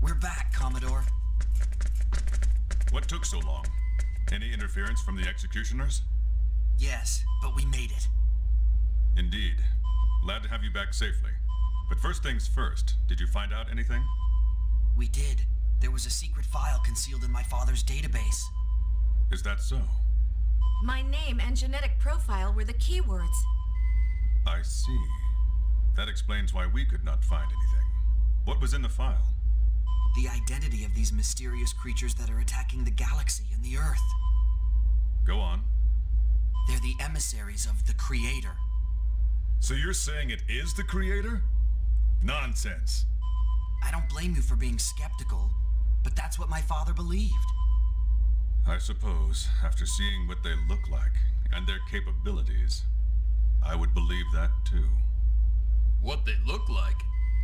We're back, Commodore. What took so long? Any interference from the executioners? Yes, but we made it. Indeed. Glad to have you back safely. But first things first, did you find out anything? We did. There was a secret file concealed in my father's database. Is that so? My name and genetic profile were the keywords. I see. That explains why we could not find anything. What was in the file? The identity of these mysterious creatures that are attacking the galaxy and the Earth. Go on. They're the emissaries of the Creator. So you're saying it is the Creator? Nonsense. I don't blame you for being skeptical, but that's what my father believed. I suppose, after seeing what they look like and their capabilities, I would believe that too. What they look like?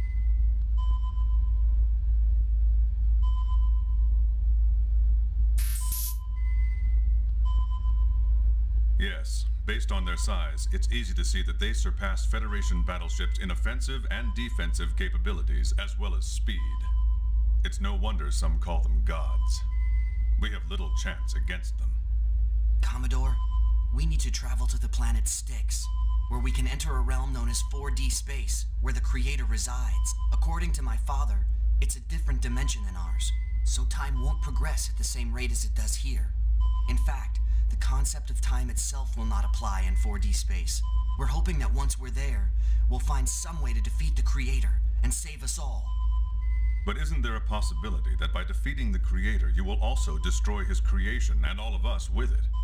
Yes, based on their size, it's easy to see that they surpass Federation battleships in offensive and defensive capabilities, as well as speed. It's no wonder some call them gods. We have little chance against them. Commodore, we need to travel to the planet Styx, where we can enter a realm known as 4D space, where the Creator resides. According to my father, it's a different dimension than ours, so time won't progress at the same rate as it does here. In fact, the concept of time itself will not apply in 4D space. We're hoping that once we're there, we'll find some way to defeat the Creator and save us all. But isn't there a possibility that by defeating the Creator, you will also destroy his creation and all of us with it?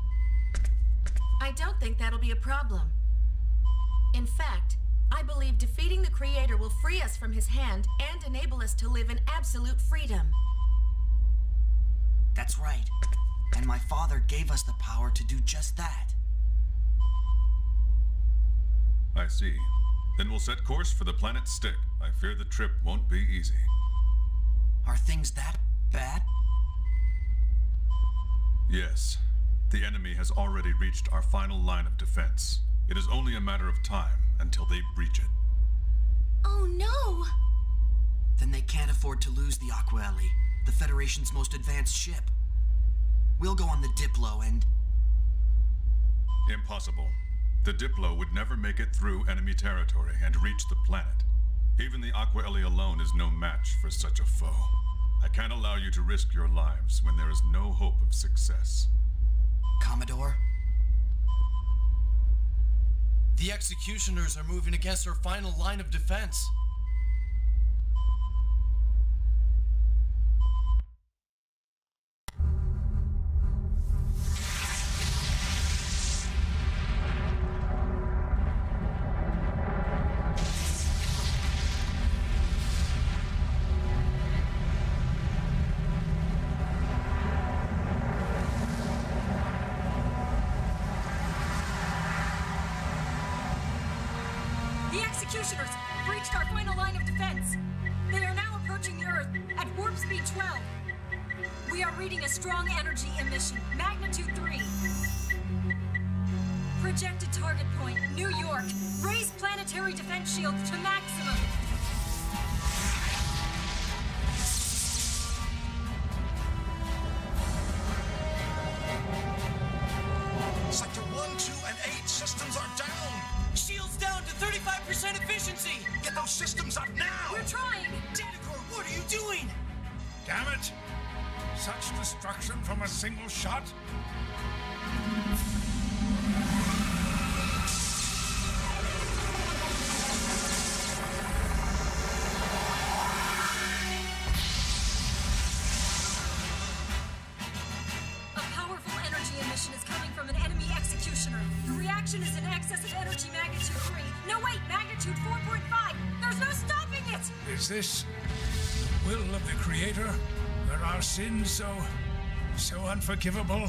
I don't think that'll be a problem. In fact, I believe defeating the Creator will free us from his hand and enable us to live in absolute freedom. That's right. And my father gave us the power to do just that. I see. Then we'll set course for the planet Styx. I fear the trip won't be easy. Are things that bad? Yes. The enemy has already reached our final line of defense. It is only a matter of time until they breach it. Oh no! Then they can't afford to lose the Aquaeli, the Federation's most advanced ship. We'll go on the Diplo and... Impossible. The Diplo would never make it through enemy territory and reach the planet. Even the Aquaeli alone is no match for such a foe. I can't allow you to risk your lives when there is no hope of success. Commodore? The executioners are moving against our final line of defense. The executioners breached our final line of defense. They are now approaching the Earth at warp speed 12. We are reading a strong energy emission, magnitude 3. Projected target point, New York. Raise planetary defense shields to maximum. Sector 1, 2, and 8 systems are down. Shields down to 35% efficiency! Get those systems up now! We're trying. Datacor, what are you doing? Damn it! Such destruction from a single shot? A powerful energy emission is coming from an enemy executioner. The reaction is in excess of energy magnitude 3. No, wait, magnitude 4.5. There's no stopping it! Is this the will of the Creator? Were our sins so unforgivable?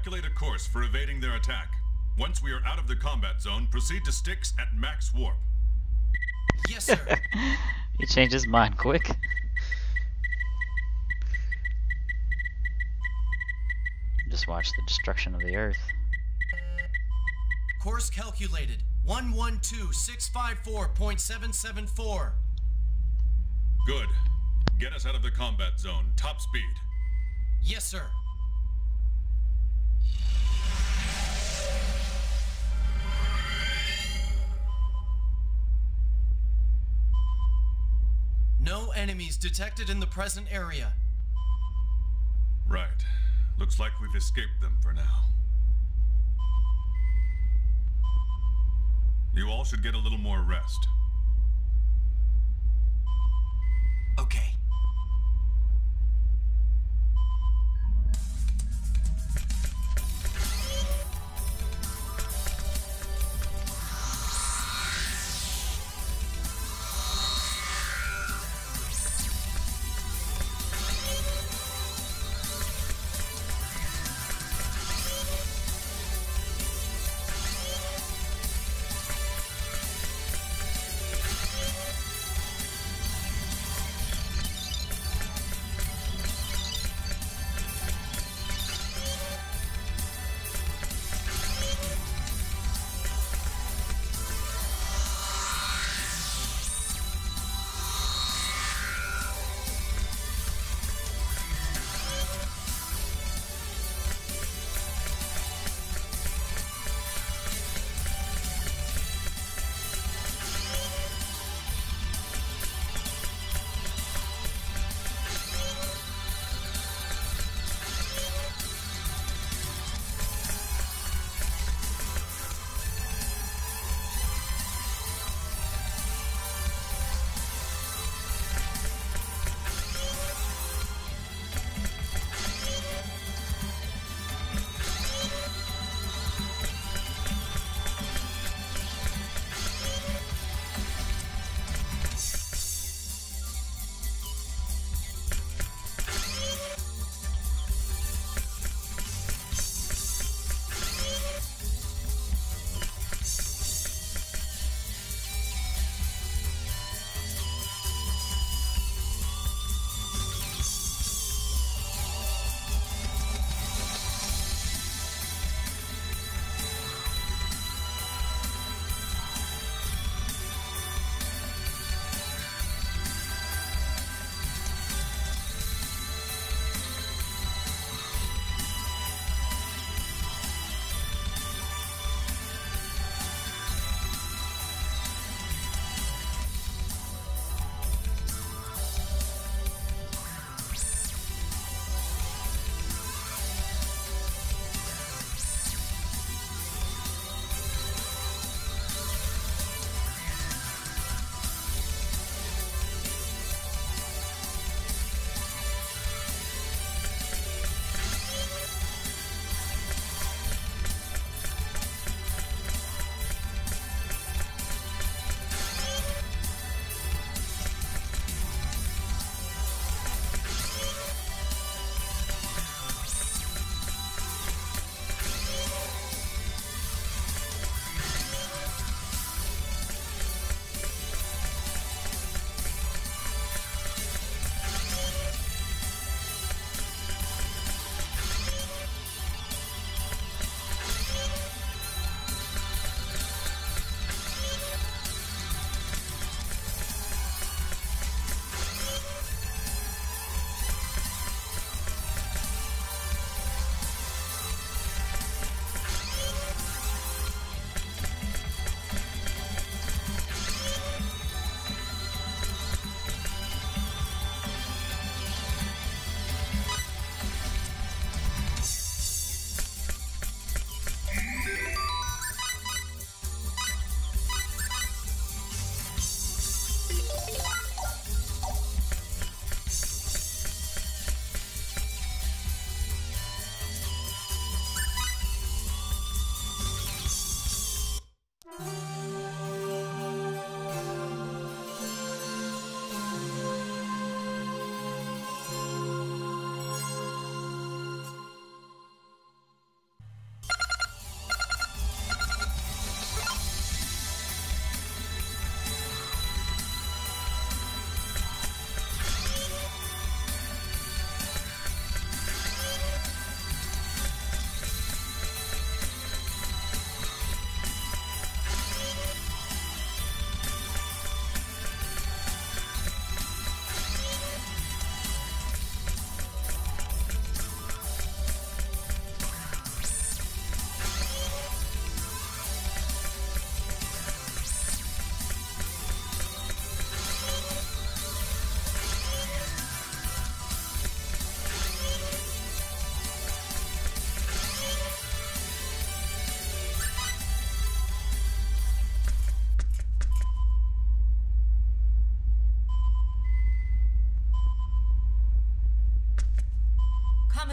Calculate a course for evading their attack. Once we are out of the combat zone, proceed to Styx at max warp. Yes, sir. He changed his mind quick. Just watch the destruction of the Earth. Course calculated. 112654.774. Good. Get us out of the combat zone. Top speed. Yes, sir. No enemies detected in the present area. Right. Looks like we've escaped them for now. You all should get a little more rest. Okay.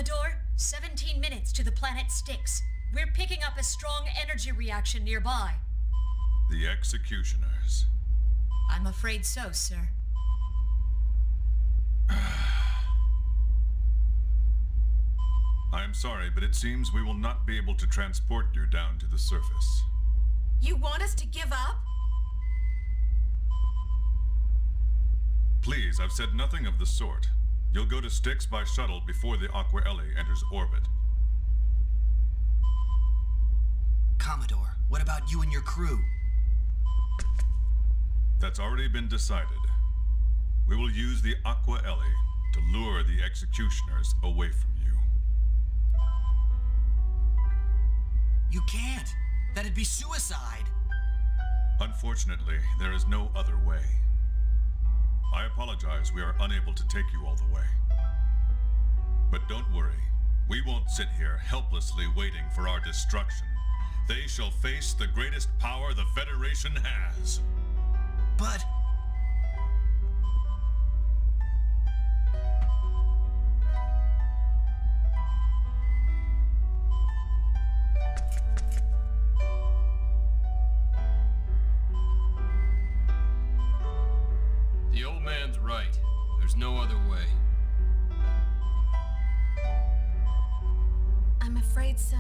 Commodore, 17 minutes to the planet Styx. We're picking up a strong energy reaction nearby. The Executioners. I'm afraid so, sir. I am sorry, but it seems we will not be able to transport you down to the surface. You want us to give up? Please, I've said nothing of the sort. You'll go to Styx by shuttle before the Aqua Ellie enters orbit. Commodore, what about you and your crew? That's already been decided. We will use the Aqua Ellie to lure the Executioners away from you. You can't. That'd be suicide. Unfortunately, there is no other way. I apologize we are unable to take you all the way. But don't worry. We won't sit here helplessly waiting for our destruction. They shall face the greatest power the Federation has. But... The old man's right. There's no other way. I'm afraid so.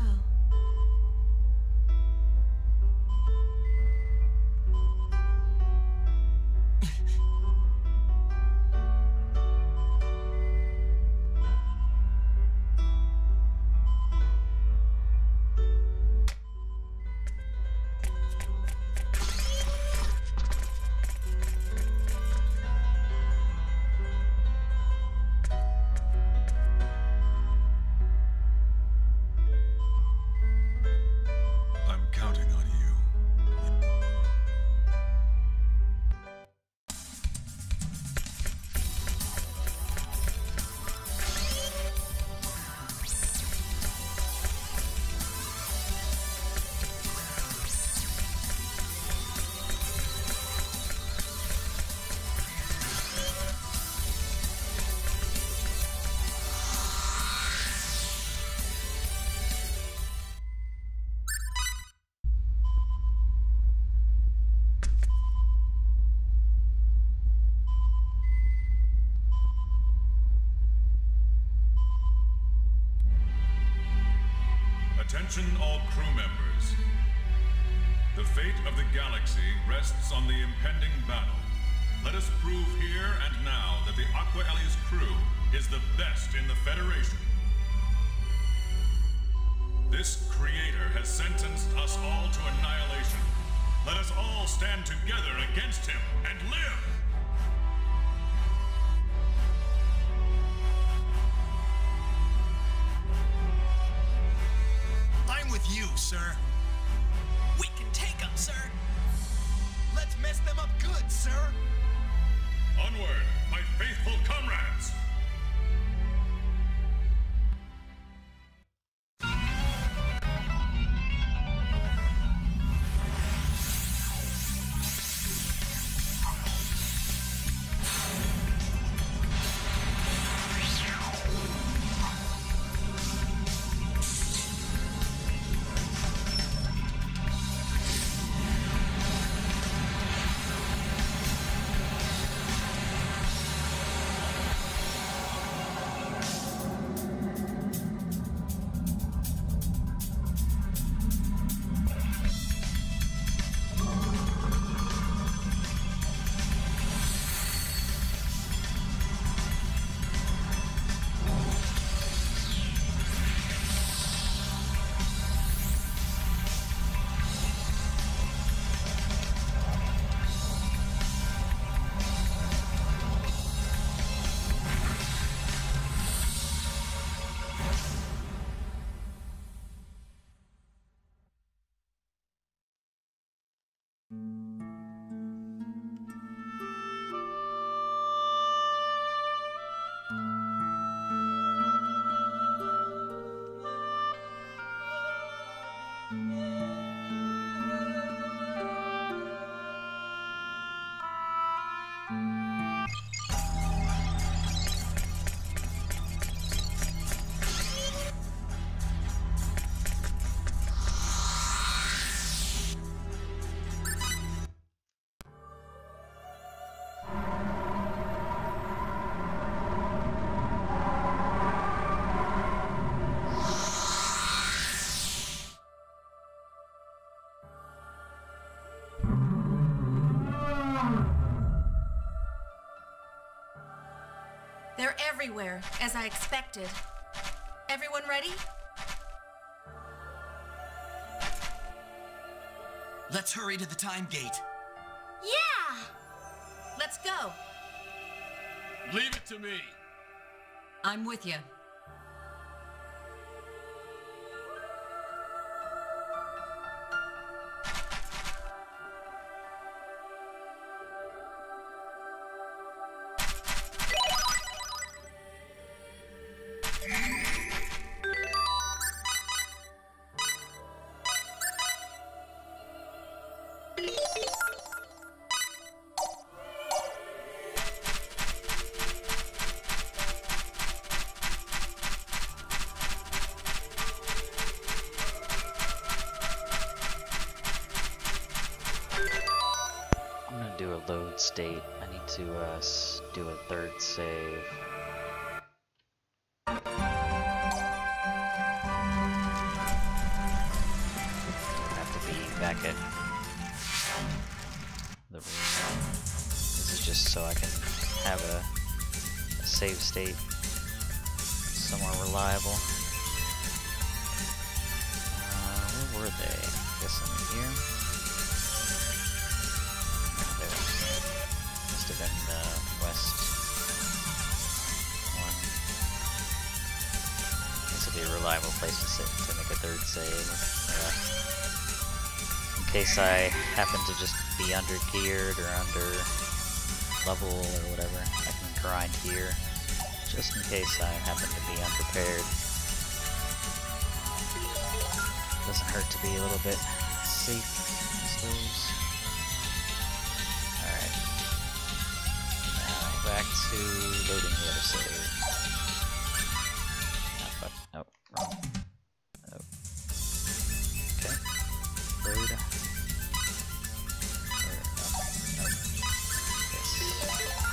Attention all crew members. The fate of the galaxy rests on the impending battle. Let us prove here and now that the Aqua Ellie's crew is the best in the Federation. This Creator has sentenced us all to annihilation. Let us all stand together against him and live! I'm with you, sir. We can take them, sir. Let's mess them up good, sir. Onward, my faithful comrades! They're everywhere, as I expected. Everyone ready? Let's hurry to the time gate. Yeah! Let's go. Leave it to me. I'm with you. Do a load state. I need to do a third save. Have to be back at the room. This is just so I can have a save state somewhere reliable. Where were they? I guess I'm here. Must have been the west one. This will be a reliable place to sit to make a third save. In case I happen to just be under geared or under level or whatever, I can grind here. Just in case I happen to be unprepared. Doesn't hurt to be a little bit safe, I suppose. Back to loading the other save. Oh, fuck. Nope, wrong. Nope. Okay. Load. There, no. Nope. Yes.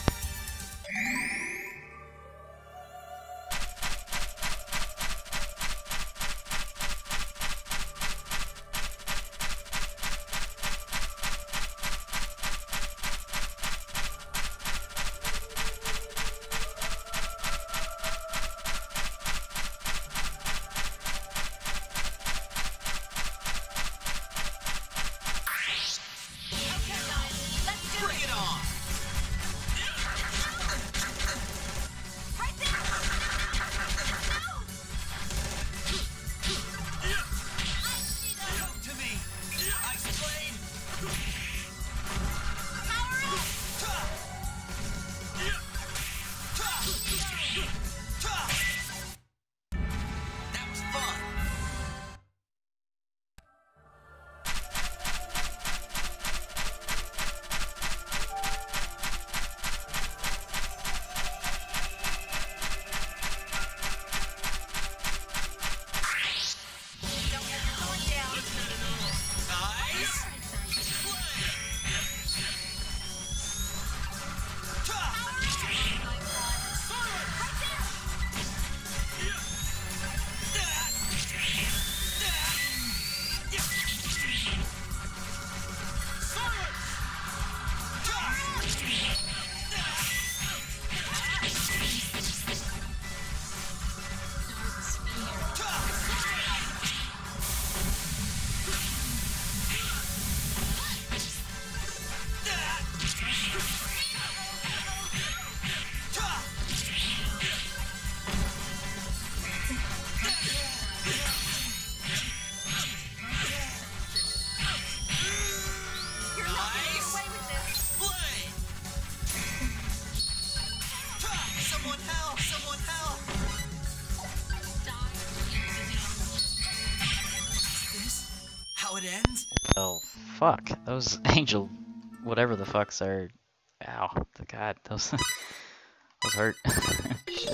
Oh, fuck. Those angel whatever the fucks are... Ow. God, those... those hurt. Shit.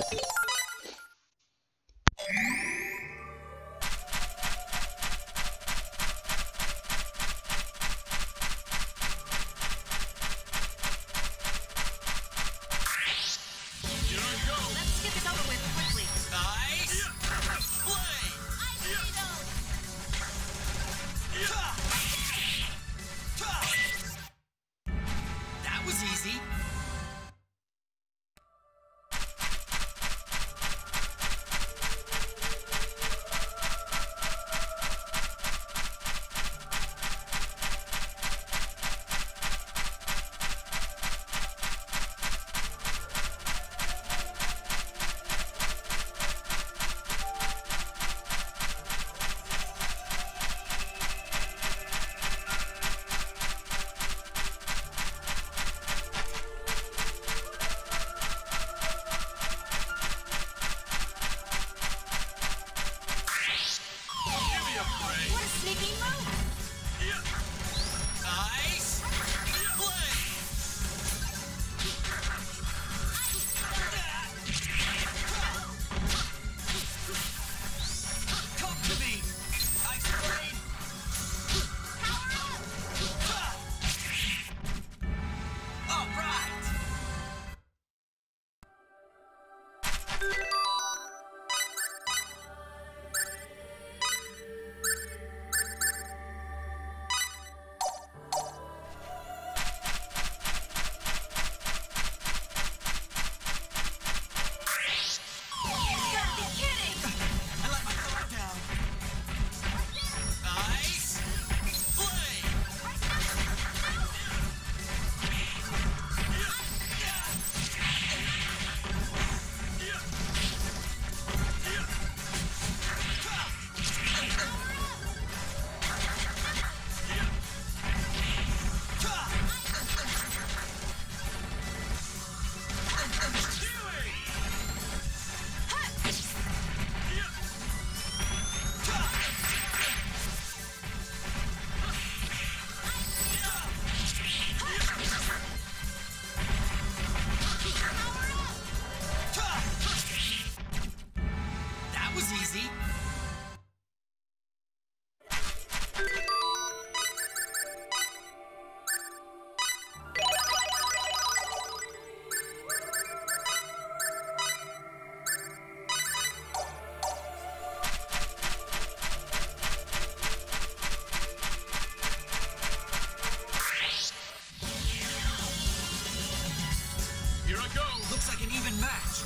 like an even match.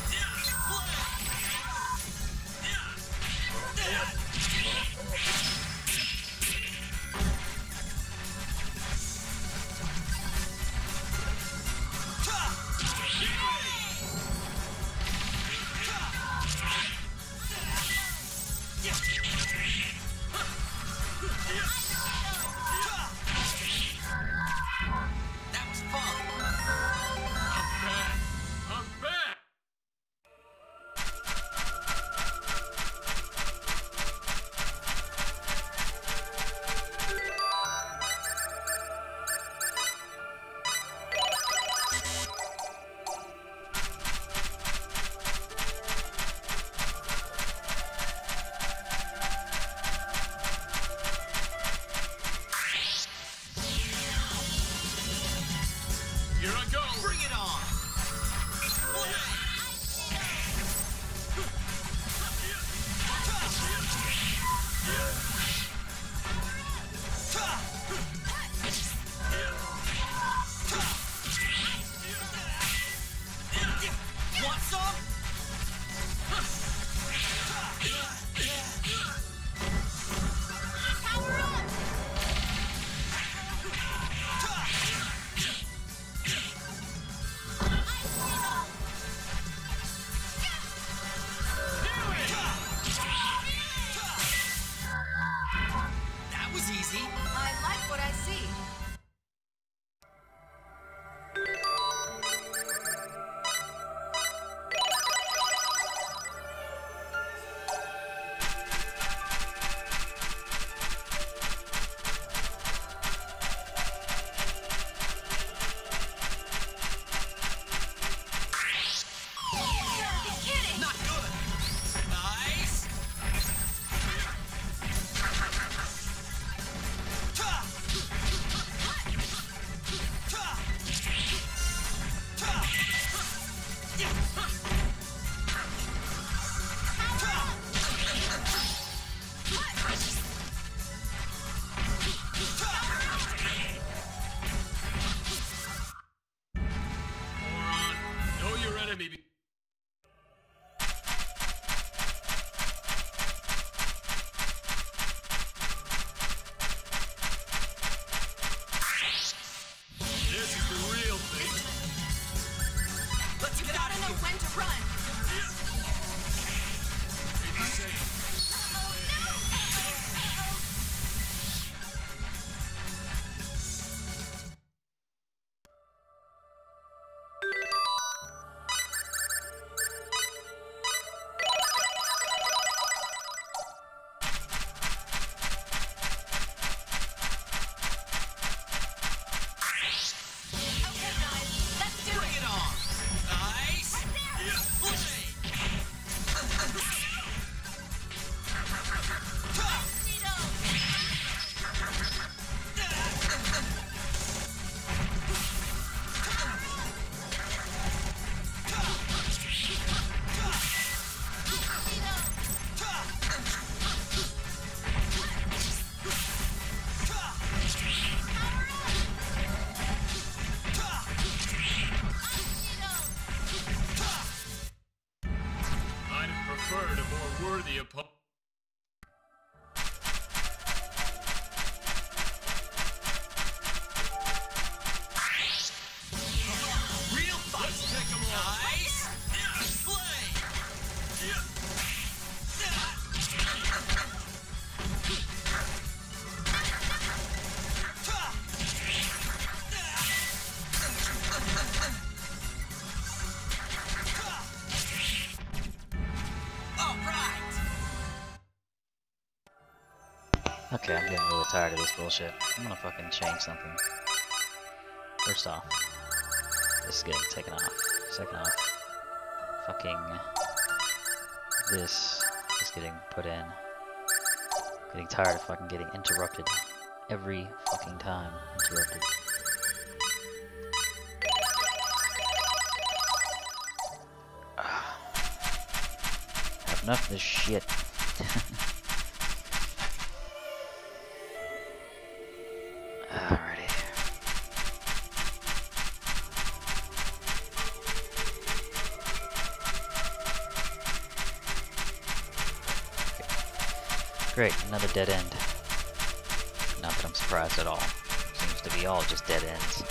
That was fun. I'm back! Here I go! Bring it on. Want some? Power up! That was easy. I like what I see. Not good. Nice. Moron, know your enemy. This is the real thing. Let's get out Gotta of know here. when to run. Okay, guys, let's do Bring it. it on. Nice. I'd have preferred a more worthy opponent. Real fun. Let's take 'em all. Nice. Play. All right. Okay, I'm getting really tired of this bullshit. I'm gonna fucking change something. First off, this is getting taken off. Second off, fucking this is getting put in. Getting tired of fucking getting interrupted. Every fucking time interrupted. Have enough of this shit. Alrighty. Great, another dead end. Not that I'm surprised at all. Seems to be all just dead ends.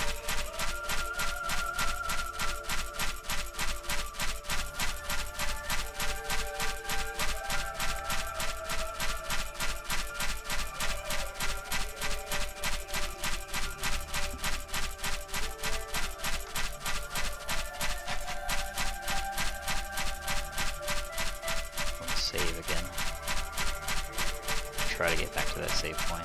Save again. Try to get back to that save point.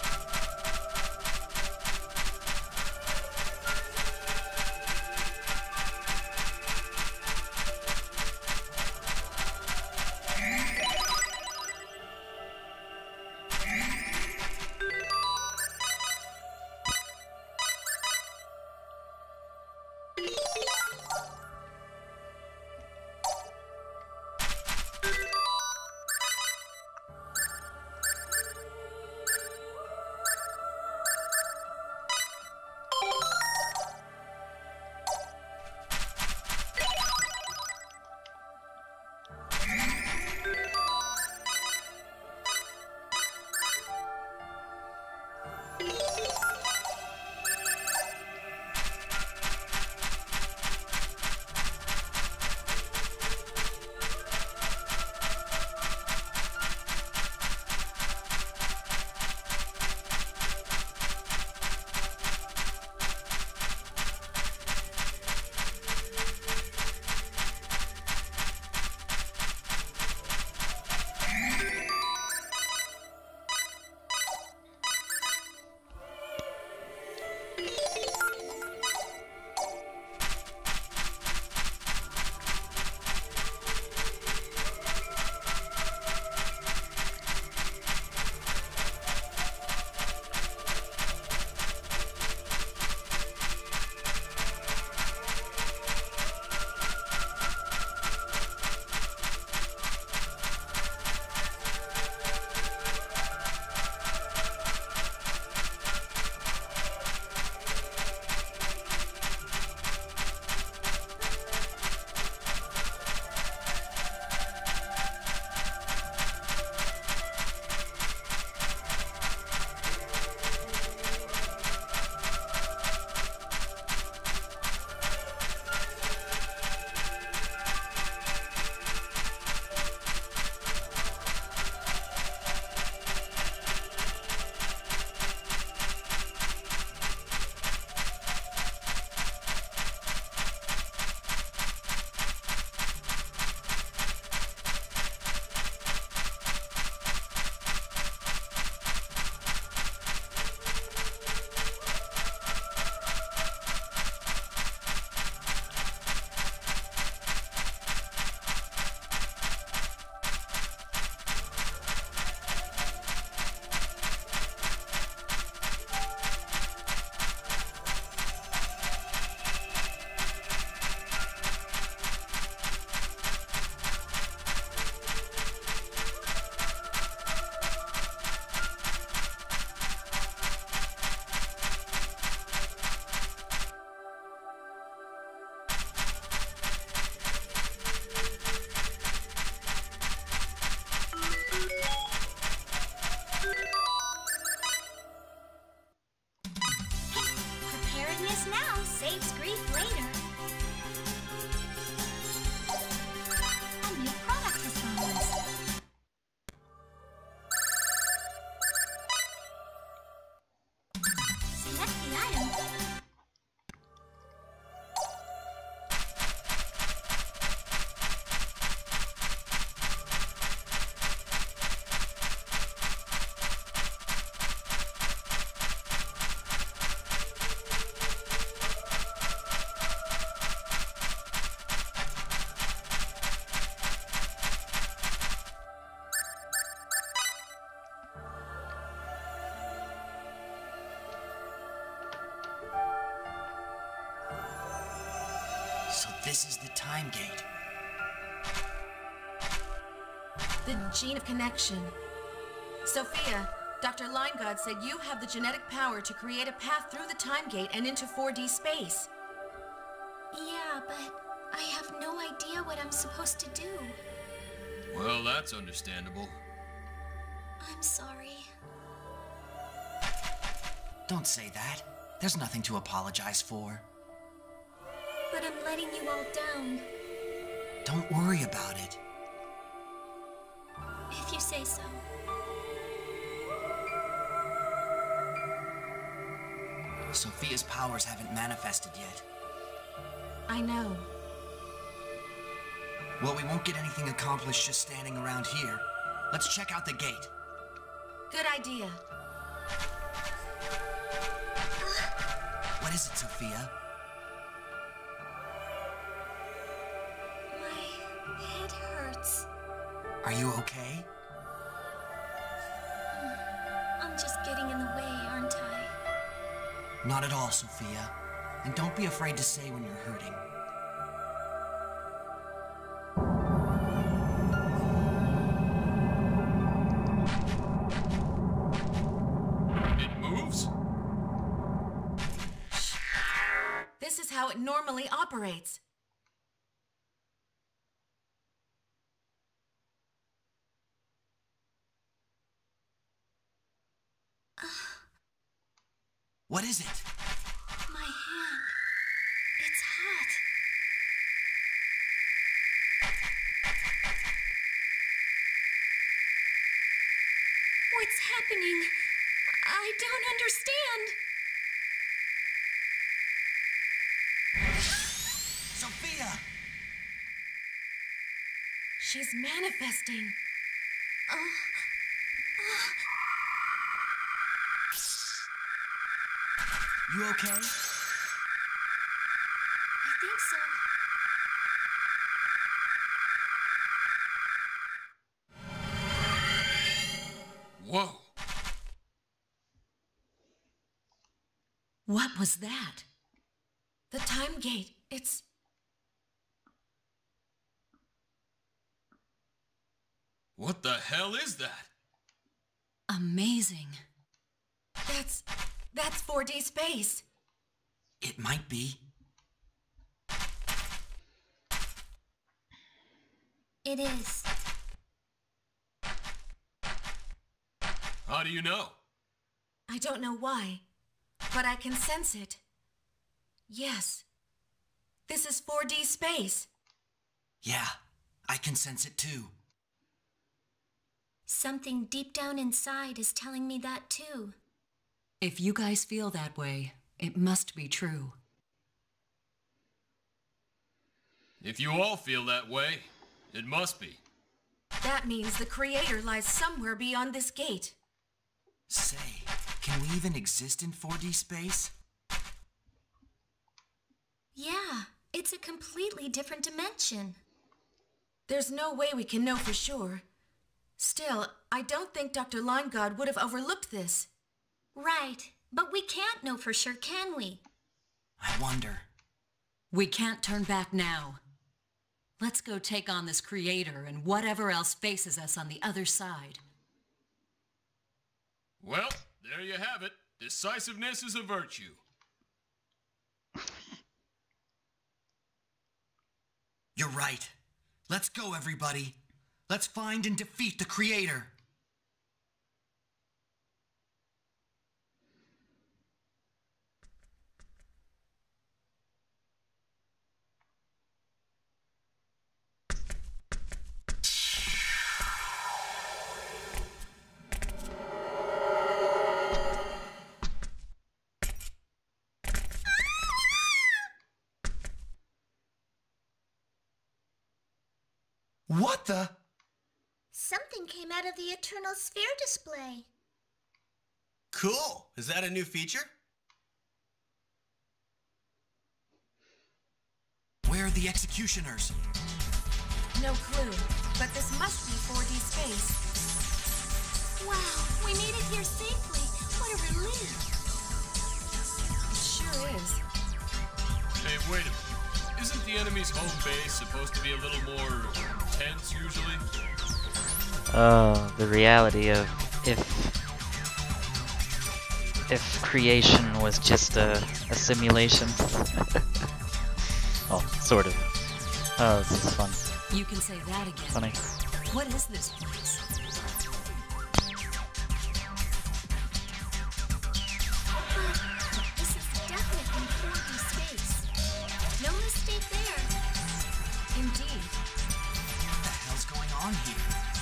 So this is the time gate. The gene of connection. Sophia, Dr. Lineguard said you have the genetic power to create a path through the time gate and into 4D space. Yeah, but I have no idea what I'm supposed to do. Well, that's understandable. I'm sorry. Don't say that. There's nothing to apologize for. But I'm letting you all down. Don't worry about it. If you say so. Sophia's powers haven't manifested yet. I know. Well, we won't get anything accomplished just standing around here. Let's check out the gate. Good idea. What is it, Sophia? My head hurts. Are you okay? I'm just getting in the way, aren't I? Not at all, Sophia. And don't be afraid to say when you're hurting. It moves? This is how it normally operates. What is it? My hand. It's hot. What's happening? I don't understand. Sophia! She's manifesting. You okay? I think so. Whoa. What was that? The time gate. It's... What the hell is that? amazing. That's 4D space. It might be. It is. How do you know? I don't know why, but I can sense it. Yes. This is 4D space. Yeah, I can sense it too. Something deep down inside is telling me that too. If you guys feel that way, it must be true. If you all feel that way, it must be. That means the Creator lies somewhere beyond this gate. Say, can we even exist in 4D space? Yeah, it's a completely different dimension. There's no way we can know for sure. Still, I don't think Dr. Limegod would have overlooked this. Right, but we can't know for sure, can we? I wonder. We can't turn back now. Let's go take on this Creator and whatever else faces us on the other side. Well, there you have it. Decisiveness is a virtue. You're right. Let's go, everybody. Let's find and defeat the Creator. What the? Something came out of the Eternal Sphere display. Cool. Is that a new feature? Where are the executioners? No clue, but this must be 4D space. Wow, we made it here safely. What a relief. It sure is. Hey, wait a minute. Isn't the enemy's home base supposed to be a little more tense usually? Oh, the reality of if creation was just a simulation. Oh, sort of. Oh, this is fun. You can say that again. Funny. What is this place? on here?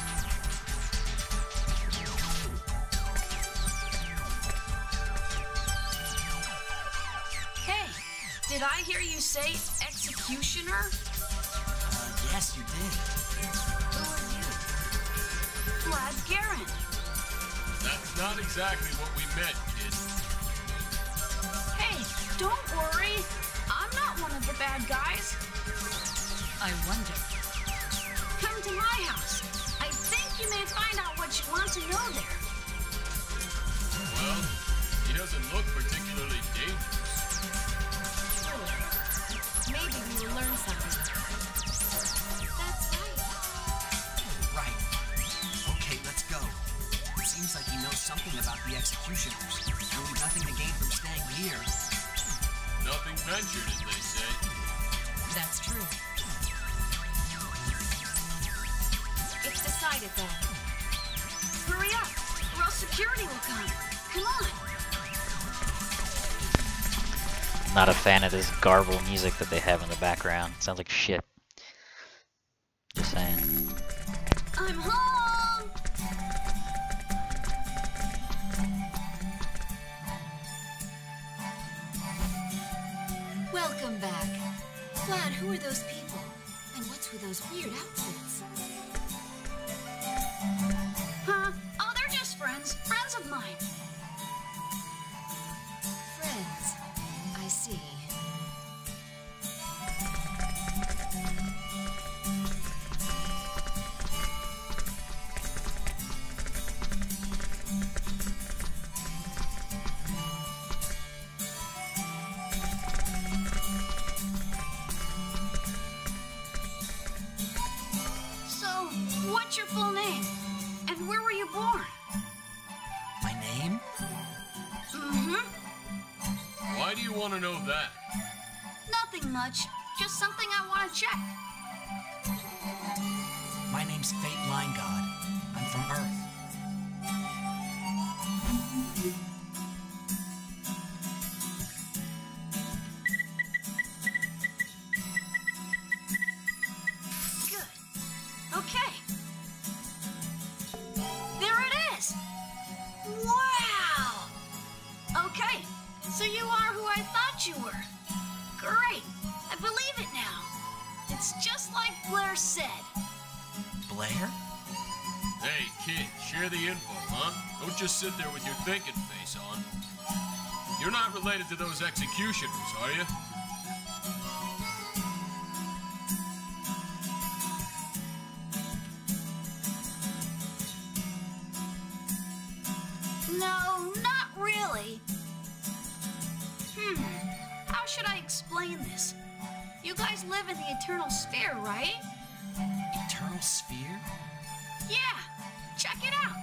Hey, did I hear you say executioner? Yes, you did. Who are you? Vlad Garin. That's not exactly what we meant, kid. Hey, don't worry. I'm not one of the bad guys. I wonder. Come to my house. I think you may find out what you want to know there. Well, he doesn't look particularly dangerous. Maybe we will learn something. That's right. Right. Okay, let's go. It seems like he knows something about the executioners, and we've nothing to gain from staying here. Nothing ventured, as they say. That's true. It's decided then. Hurry up, or else security will come. Come on. Not a fan of this garble music that they have in the background. Sounds like shit. Just saying. I'm home! Welcome back. Vlad, who are those people? And what's with those weird outfits? Huh? Oh, they're just friends. Friends of mine. Friends. I see. So, what's your full name? And where were you born? My name? Mm-hmm. Why do you want to know that? Nothing much. Just something I want to check. My name's Fate Line God. I'm from Earth. Good. Okay. There it is. Wow. Okay. So you are who I thought you were. Great. I believe it now. It's just like Blair said. Blair? Hey, kid, share the info, huh? Don't just sit there with your thinking face on. You're not related to those executioners, are you? No, not really. How should I explain this? You guys live in the Eternal Sphere, right? Eternal Sphere? Yeah, check it out.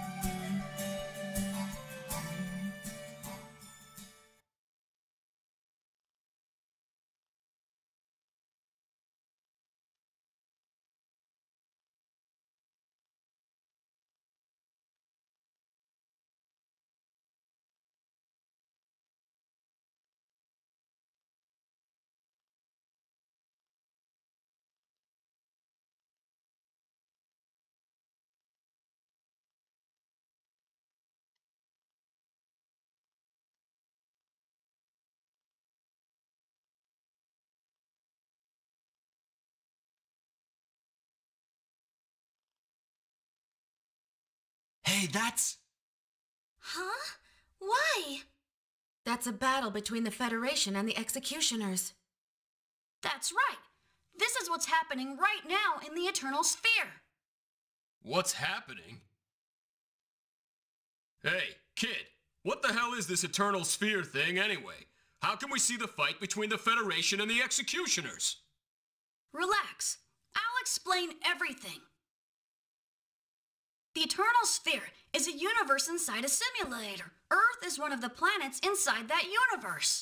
Hey, that's... Huh? Why? That's a battle between the Federation and the Executioners. That's right. This is what's happening right now in the Eternal Sphere. What's happening? Hey, kid, what the hell is this Eternal Sphere thing anyway? How can we see the fight between the Federation and the Executioners? Relax. I'll explain everything. The Eternal Sphere is a universe inside a simulator. Earth is one of the planets inside that universe.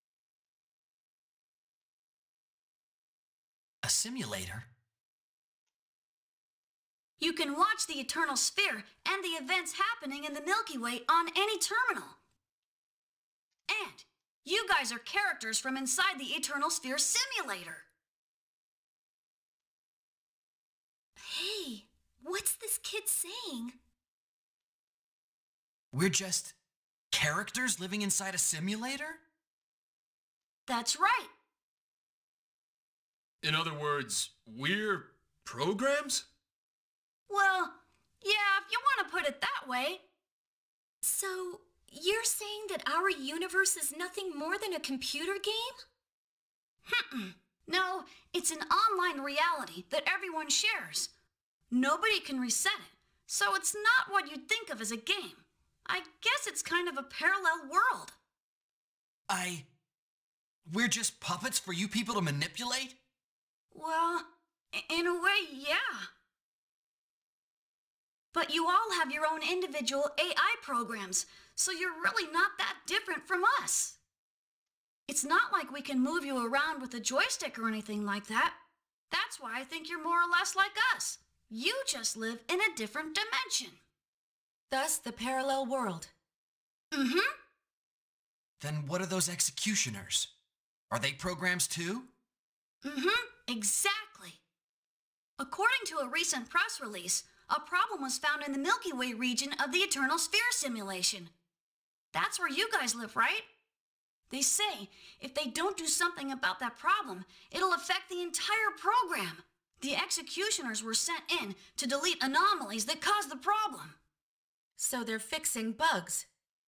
a simulator? You can watch the Eternal Sphere and the events happening in the Milky Way on any terminal. And you guys are characters from inside the Eternal Sphere simulator. Hey, What's this kid saying? We're just characters living inside a simulator? That's right. In other words, we're programs? Well, yeah, if you want to put it that way. So, you're saying that our universe is nothing more than a computer game? No, it's an online reality that everyone shares. Nobody can reset it, so it's not what you'd think of as a game. I guess it's kind of a parallel world. We're just puppets for you people to manipulate? Well, in a way, yeah. But you all have your own individual AI programs, so you're really not that different from us. It's not like we can move you around with a joystick or anything like that. That's why I think you're more or less like us. You just live in a different dimension. Thus, the parallel world. Mm-hmm. Then what are those executioners? Are they programs too? Mm-hmm, exactly. According to a recent press release, a problem was found in the Milky Way region of the Eternal Sphere simulation. That's where you guys live, right? They say if they don't do something about that problem, it'll affect the entire program. The executioners were sent in to delete anomalies that caused the problem. So they're fixing bugs.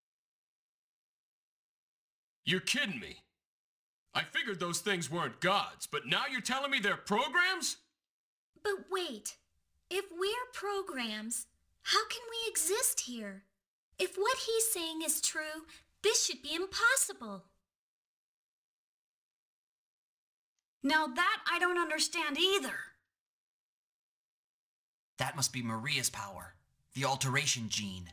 You're kidding me. I figured those things weren't gods, but now you're telling me they're programs? But wait, if we're programs, how can we exist here? If what he's saying is true, this should be impossible. Now that I don't understand either. That must be Maria's power, the alteration gene.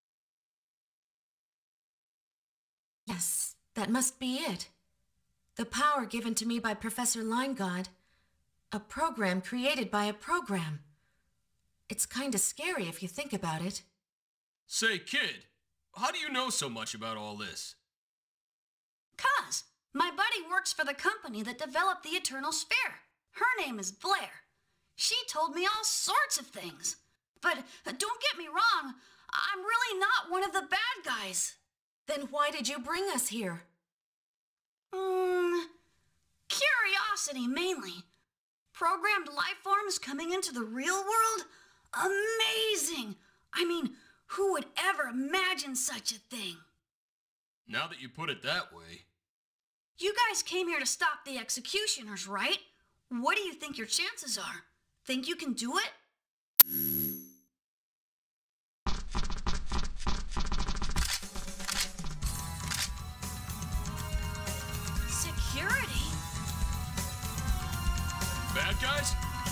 Yes, that must be it. The power given to me by Professor Linegaard. A program created by a program. It's kinda scary if you think about it. Say, kid, how do you know so much about all this? 'Cause my buddy works for the company that developed the Eternal Sphere. Her name is Blair. She told me all sorts of things. But don't get me wrong, I'm really not one of the bad guys. Then why did you bring us here? Curiosity mainly. Programmed life forms coming into the real world? Amazing! I mean, who would ever imagine such a thing? Now that you put it that way. You guys came here to stop the executioners, right? What do you think your chances are? Think you can do it? Security? Bad guys?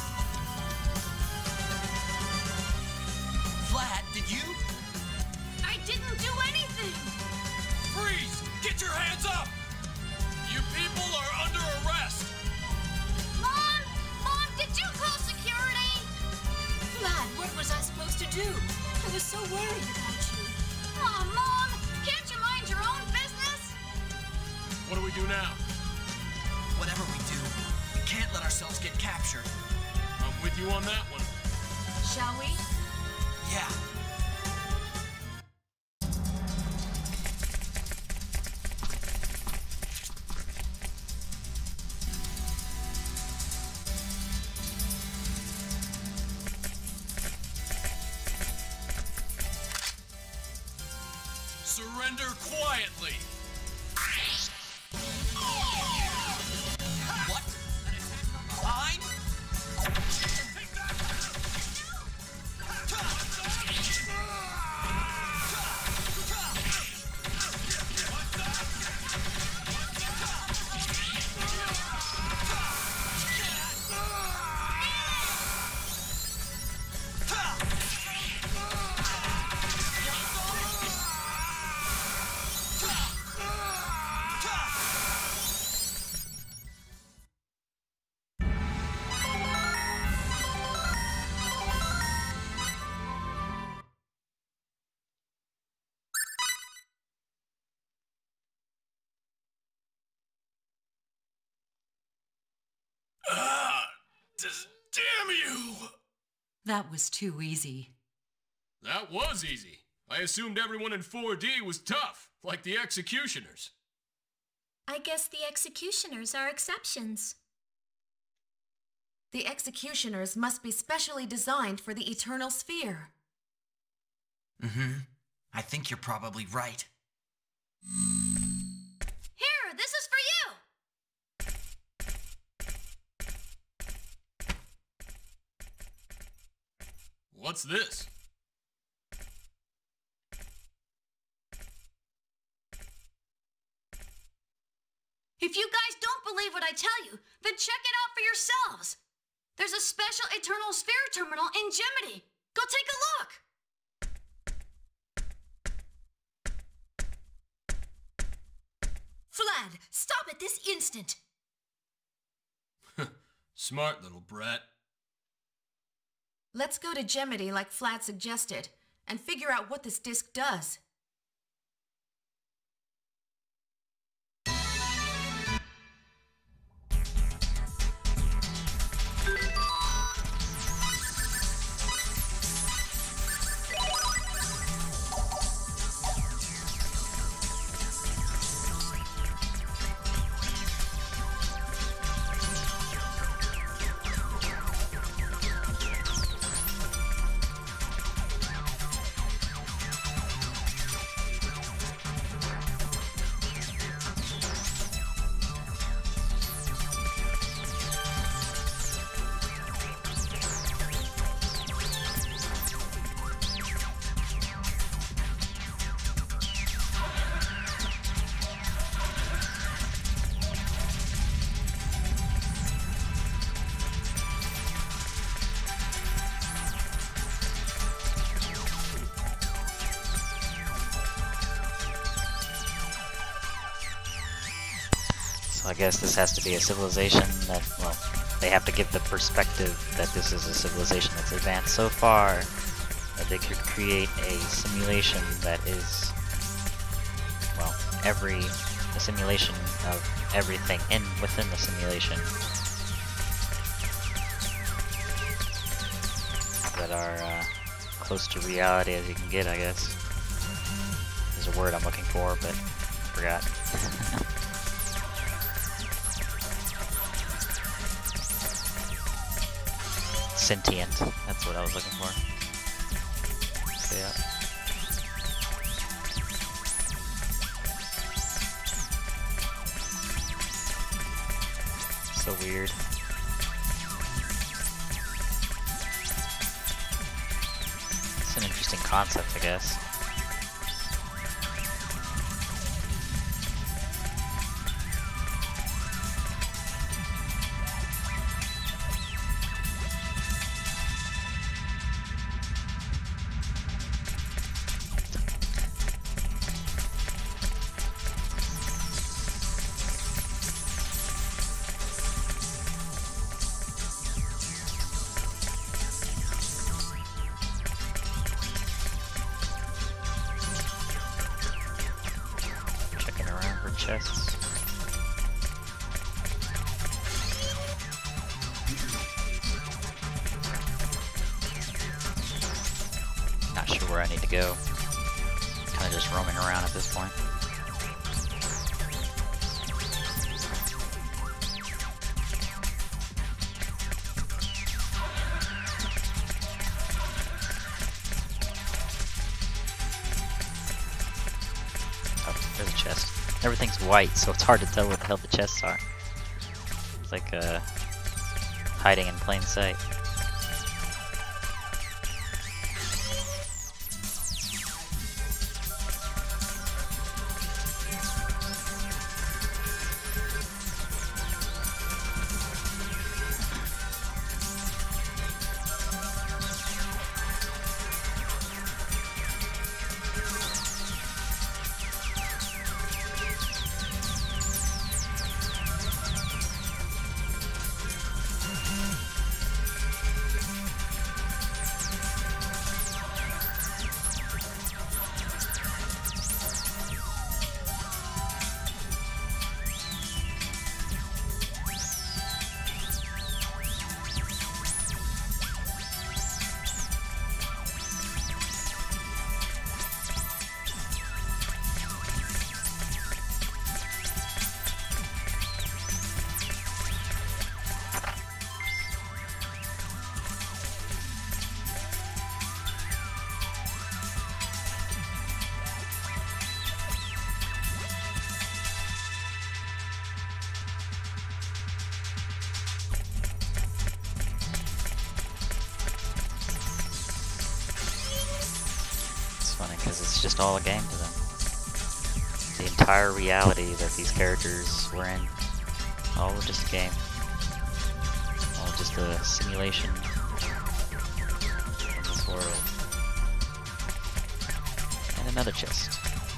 Vlad, did you? I didn't do anything! Freeze! Get your hands up! You people are under arrest! Mom! Mom, did you call security? Vlad, what was I supposed to do? I was so worried about you. Oh, Mom! Can't you mind your own business? What do we do now? Whatever we do, we can't let ourselves get captured. I'm with you on that one. Shall we? Yeah. Surrender quietly! What? Fine? Damn you! That was too easy. That was easy. I assumed everyone in 4D was tough, like the Executioners. I guess the Executioners are exceptions. The Executioners must be specially designed for the Eternal Sphere. I think you're probably right. Here, this is for you! What's this? If you guys don't believe what I tell you, then check it out for yourselves. There's a special Eternal Sphere terminal in Jiminy. Go take a look. Flad, stop it this instant! Smart little brat. Let's go to Gemini like Flad suggested, and figure out what this disc does. So I guess this has to be a civilization that, well, they have to give the perspective that this is a civilization that's advanced so far that they could create a simulation that is, well, a simulation of everything within the simulation that are close to reality as you can get, I guess. There's a word I'm looking for, but I forgot. Sentient, that's what I was looking for. So, yeah. So weird. It's an interesting concept, I guess. Chests. Not sure where I need to go. Kind of just roaming around at this point. Oh, there's a chest. Everything's white, so it's hard to tell where the hell the chests are. It's like hiding in plain sight. funny, because it's just all a game to them. The entire reality that these characters were in, all was just a game. All just a simulation of this world. And another chest.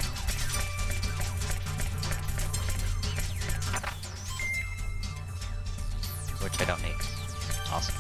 Which I don't need. Awesome.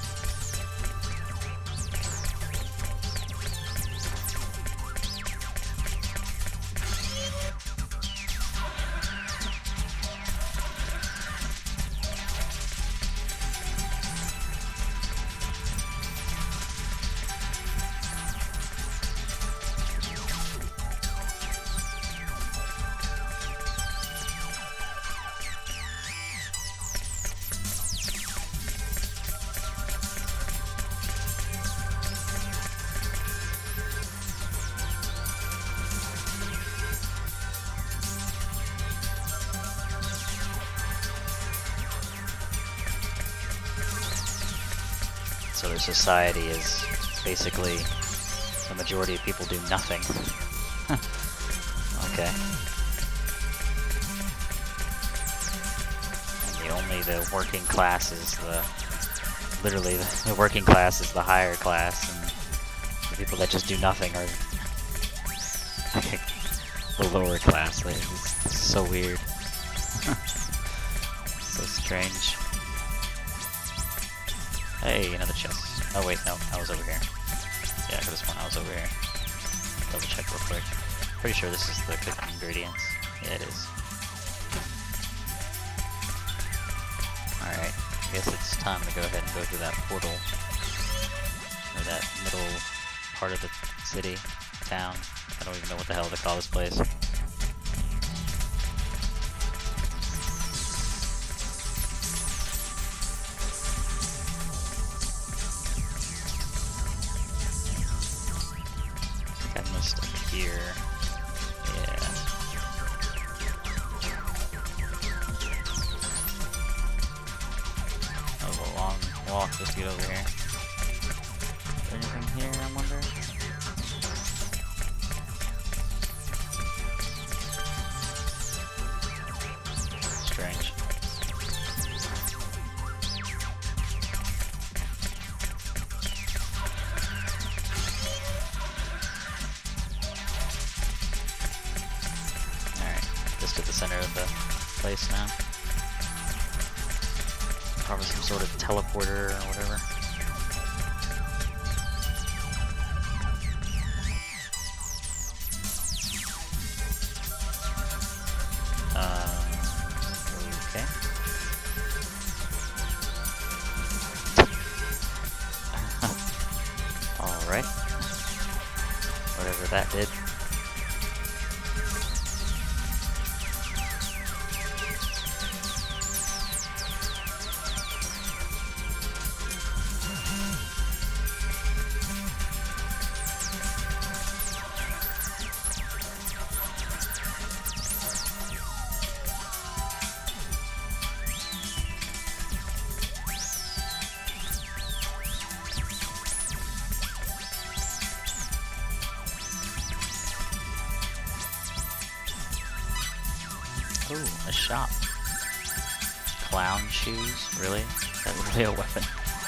So their society is basically the majority of people do nothing. Okay. And the working class is literally the working class is the higher class, and the people that just do nothing are the lower class. Like, it's so weird. So strange. Hey, another chest. Oh wait, no, I was over here. Yeah, I could have sworn I was over here. Double check real quick. Pretty sure this is the cooking ingredients. Yeah, it is. Alright, I guess it's time to go ahead and go through that portal. Or that middle part of the city, town. I don't even know what the hell to call this place. Here. Yeah. That was a long walk just to get over here. Is there anything here, I wonder? Strange. To the center of the place now. Probably some sort of teleporter or whatever. Okay. Alright. Whatever that did. Ooh, a shop. Clown shoes? Really? Is that really a weapon?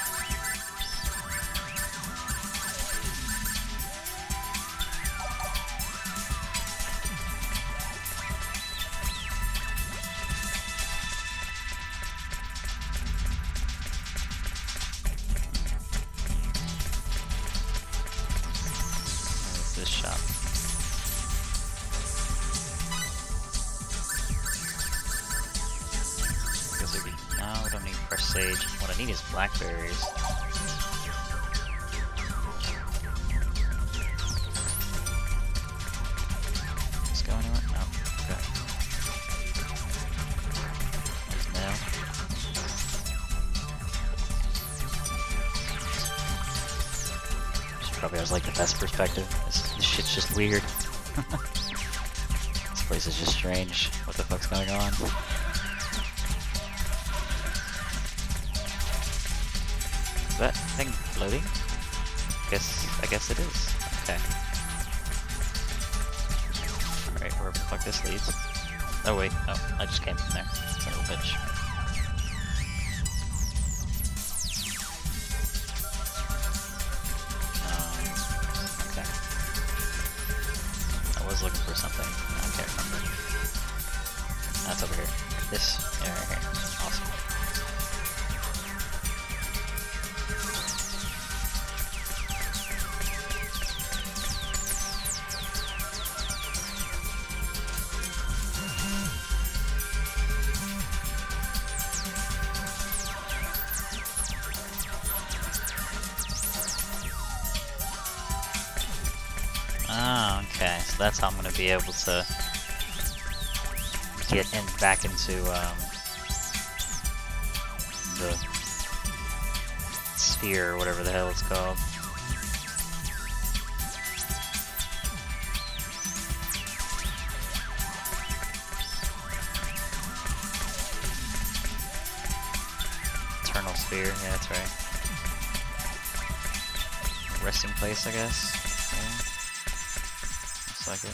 What is this shop? No, we don't need fresh sage. What I need is blackberries. Let's go anywhere? No. Okay. There's mail. This probably has like the best perspective. This shit's just weird. This place is just strange. What the fuck's going on? Is that thing floating? I guess it is. Okay. wherever the fuck this leads. Oh wait, oh, I just came from there. Son of a bitch. Okay. I was looking for something. I can't remember. That's over here. This, yeah, right here. Awesome. Ah, okay, so that's how I'm gonna be able to get back into the sphere or whatever the hell it's called. Eternal sphere, yeah, that's right. Resting place, I guess. Yeah. Looks like it.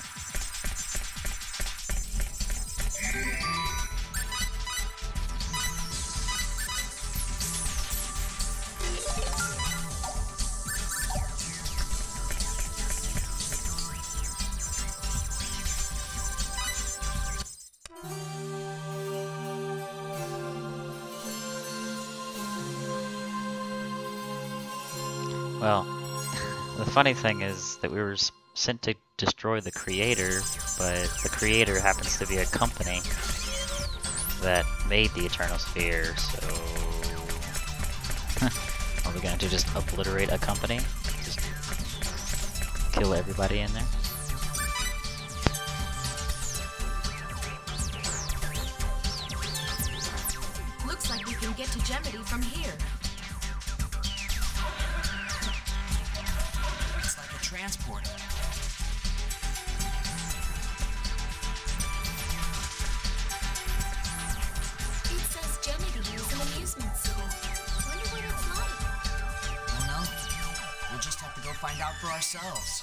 Well, the funny thing is that we were sent to destroy the creator, but the creator happens to be a company that made the Eternal Sphere, so... Are we going to just obliterate a company? Just kill everybody in there? Looks like we can get to Gemity from here. Transporter. It says Gemity is an amusement city. Wonder what it's like. Don't know. We'll just have to go find out for ourselves.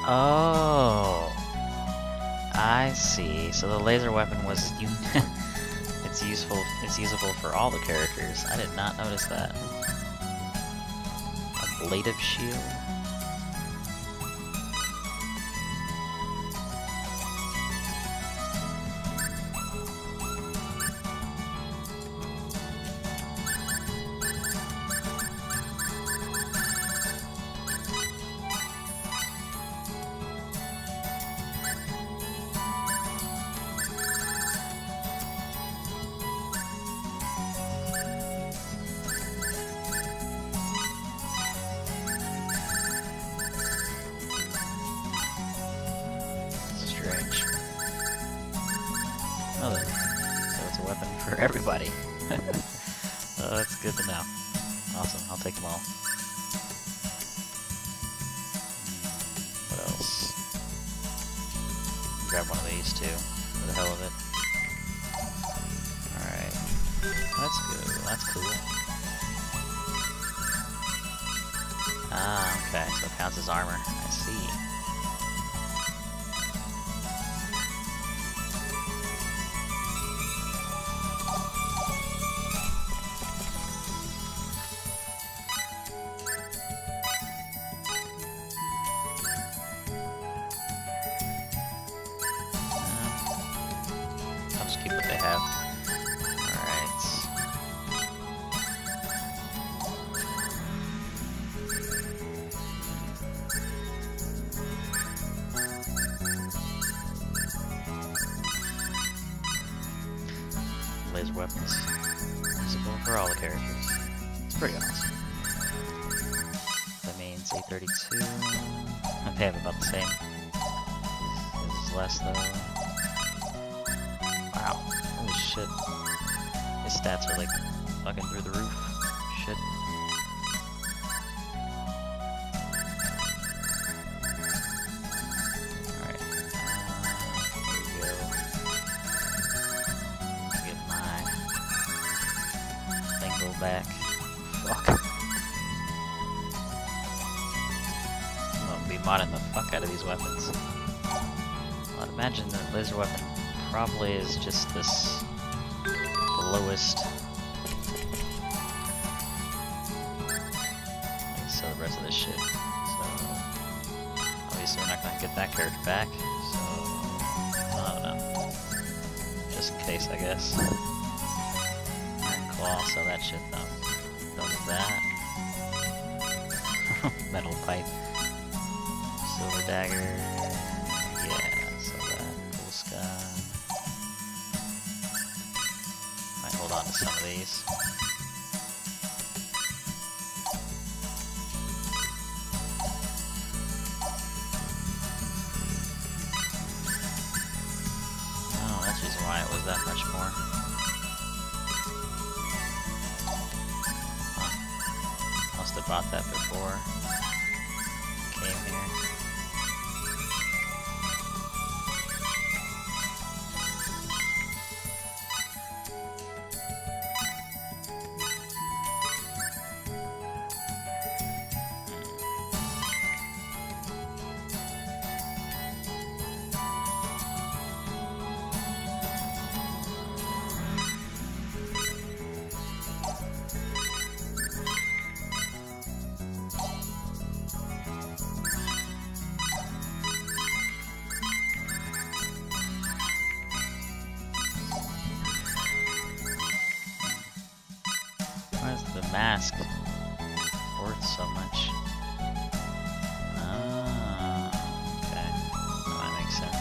Oh, I see. So the laser weapon was it's useful. It's usable for all the characters. I did not notice that. Ablative shield. Oh, so it's a weapon for everybody. Oh, that's good to know. Awesome, I'll take them all. What else? Grab one of these too, for the hell of it. Alright. That's good, that's cool. Ah, okay, so it counts as armor. I see. I'll just keep what they have. Alright. Laser weapons. Usable for all the characters. It's pretty awesome. That means A32. They have about the same. This is less though. Wow. Holy shit. His stats are like fucking through the roof. Shit. Alright. Here we go. Get my thing go back. Fuck. I'm gonna be modding the fuck out of these weapons. I'd imagine the laser weapon probably is just this the lowest. So the rest of this shit. So obviously we're not gonna get that character back. So I don't know. Just in case, I guess. Iron Claw, so that shit though. Done with that. Metal pipe. Silver dagger. Yeah, so that. Cool sky. Might hold on to some of these. Oh, that's the reason why it was that much more. Huh. Must have bought that before. Came here. Why is the mask worth so much? Ah, okay. Well, that makes sense.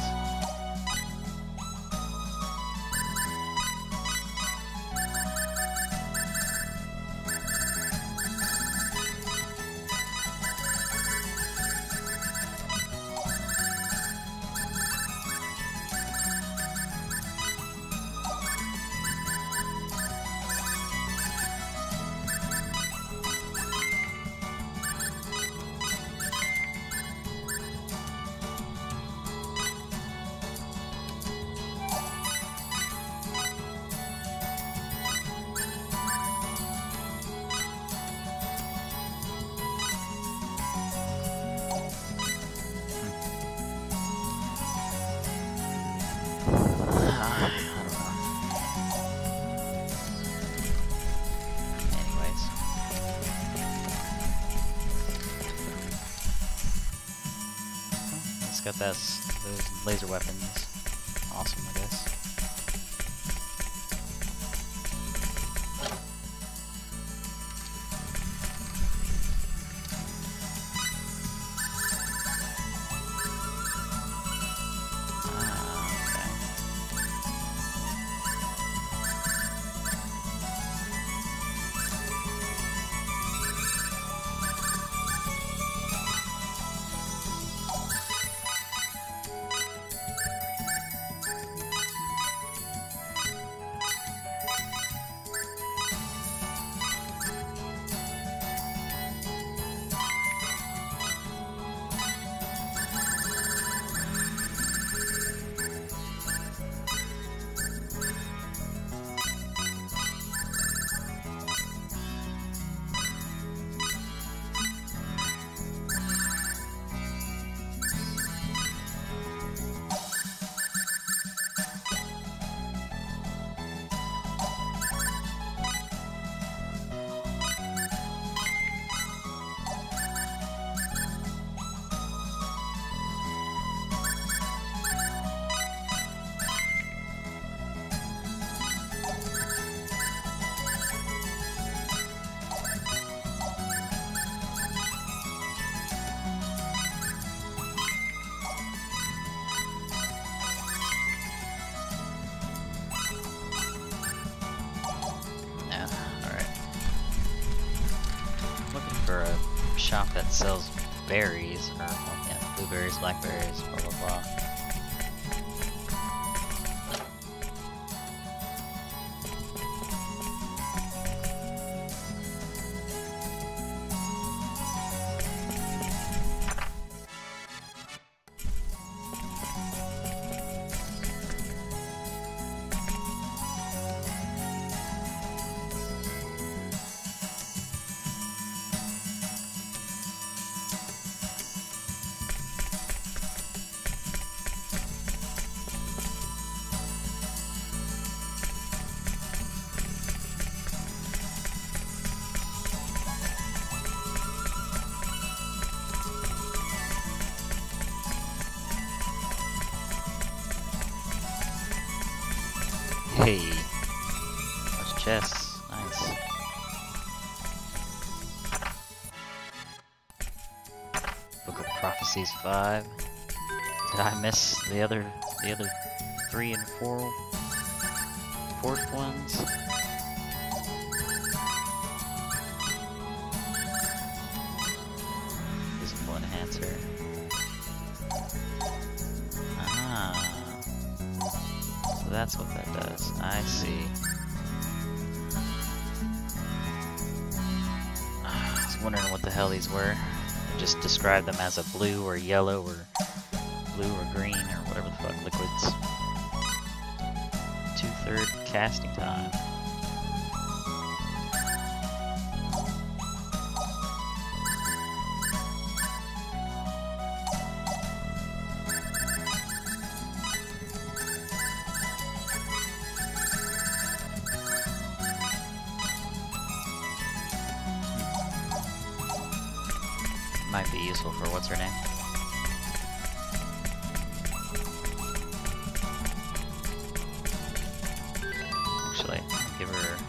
got those laser weapons. Awesome, I guess. For a shop that sells berries, or yeah, blueberries, blackberries, blah blah blah. Hey, there's chests. Nice. Book of Prophecies 5. Did I miss the other 3 and 4th ones? Physical enhancer. So that's what that does. I see. I was wondering what the hell these were. I just described them as a blue or yellow or blue or green or whatever the fuck liquids. 2/3 casting time. Might be useful for what's her name? Actually, I'll give her.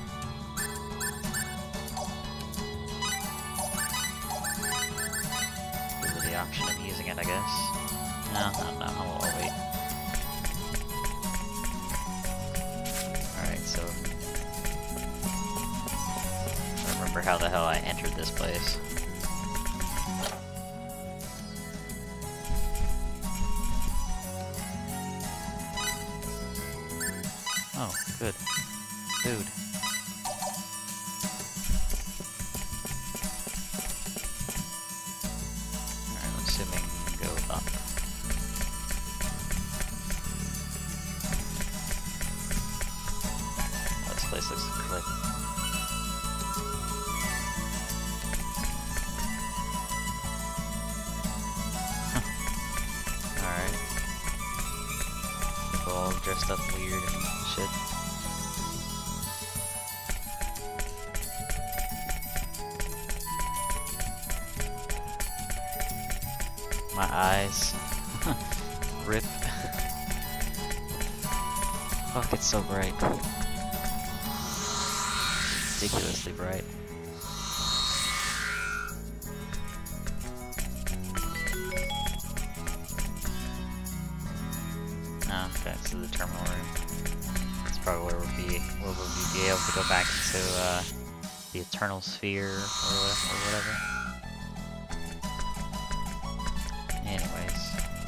Give her the option of using it, I guess. No, I'll wait. Alright, so. I remember how the hell I entered this place. Oh, good. Food. Alright, I'm assuming go up. Oh, this place looks like... Alright. People all dressed up weird and shit. My eyes. Rip. Fuck, it's so bright. Ridiculously bright. Oh, okay, so the terminal room. That's probably where we'll be able to go back into the Eternal Sphere or whatever. Anyways.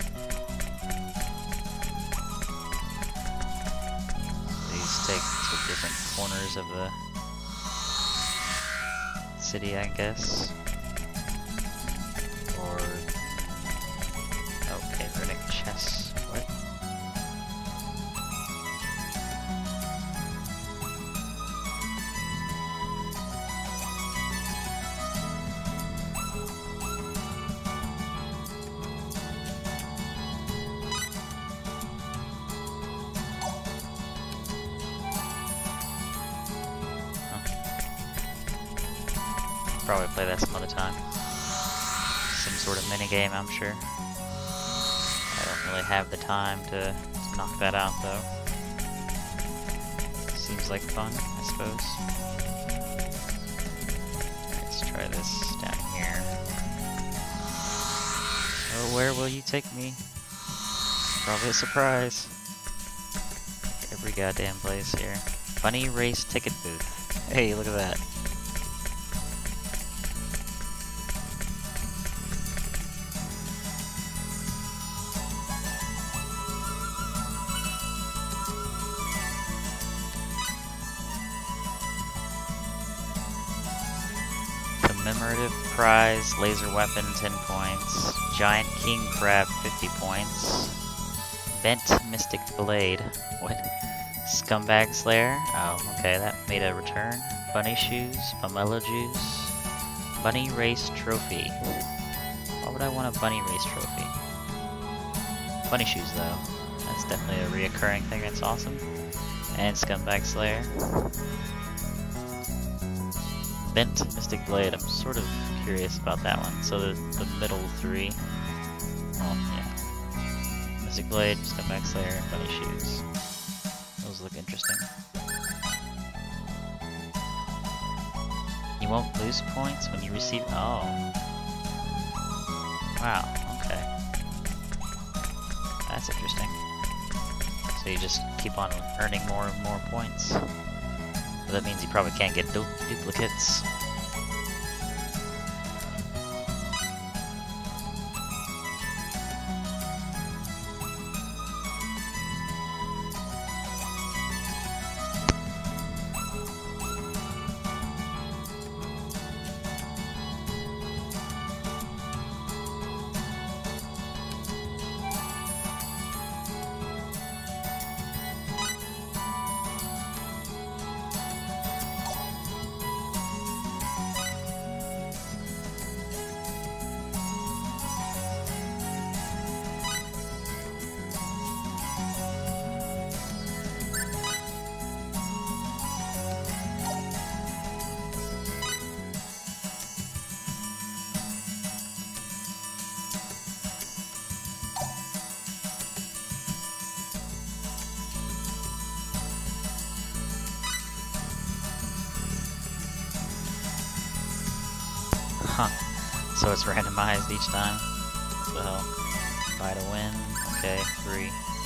These take to different corners of the city, I guess. Or... okay, runic chess. What? Probably play that some other time. Some sort of mini game, I'm sure. I don't really have the time to knock that out, though. Seems like fun, I suppose. Let's try this down here. Oh, where will you take me? Probably a surprise. Every goddamn place here. Bunny race ticket booth. Hey, look at that. Commemorative prize, laser weapon 10 points, giant king crab 50 points, bent mystic blade, what? Scumbag slayer, oh okay, that made a return, bunny shoes, pomelo juice, bunny race trophy. Why would I want a bunny race trophy? Bunny shoes though, that's definitely a reoccurring thing, that's awesome. And scumbag slayer. Bent Mystic Blade, I'm sort of curious about that one. So the middle three. Well, yeah. Mystic Blade, Scumbag Slayer, and Bunny Shoes. Those look interesting. You won't lose points when you receive... oh. Wow, okay. That's interesting. So you just keep on earning more and more points. That means you probably can't get duplicates. Huh. So it's randomized each time? What the hell? Buy to win. Okay, 3.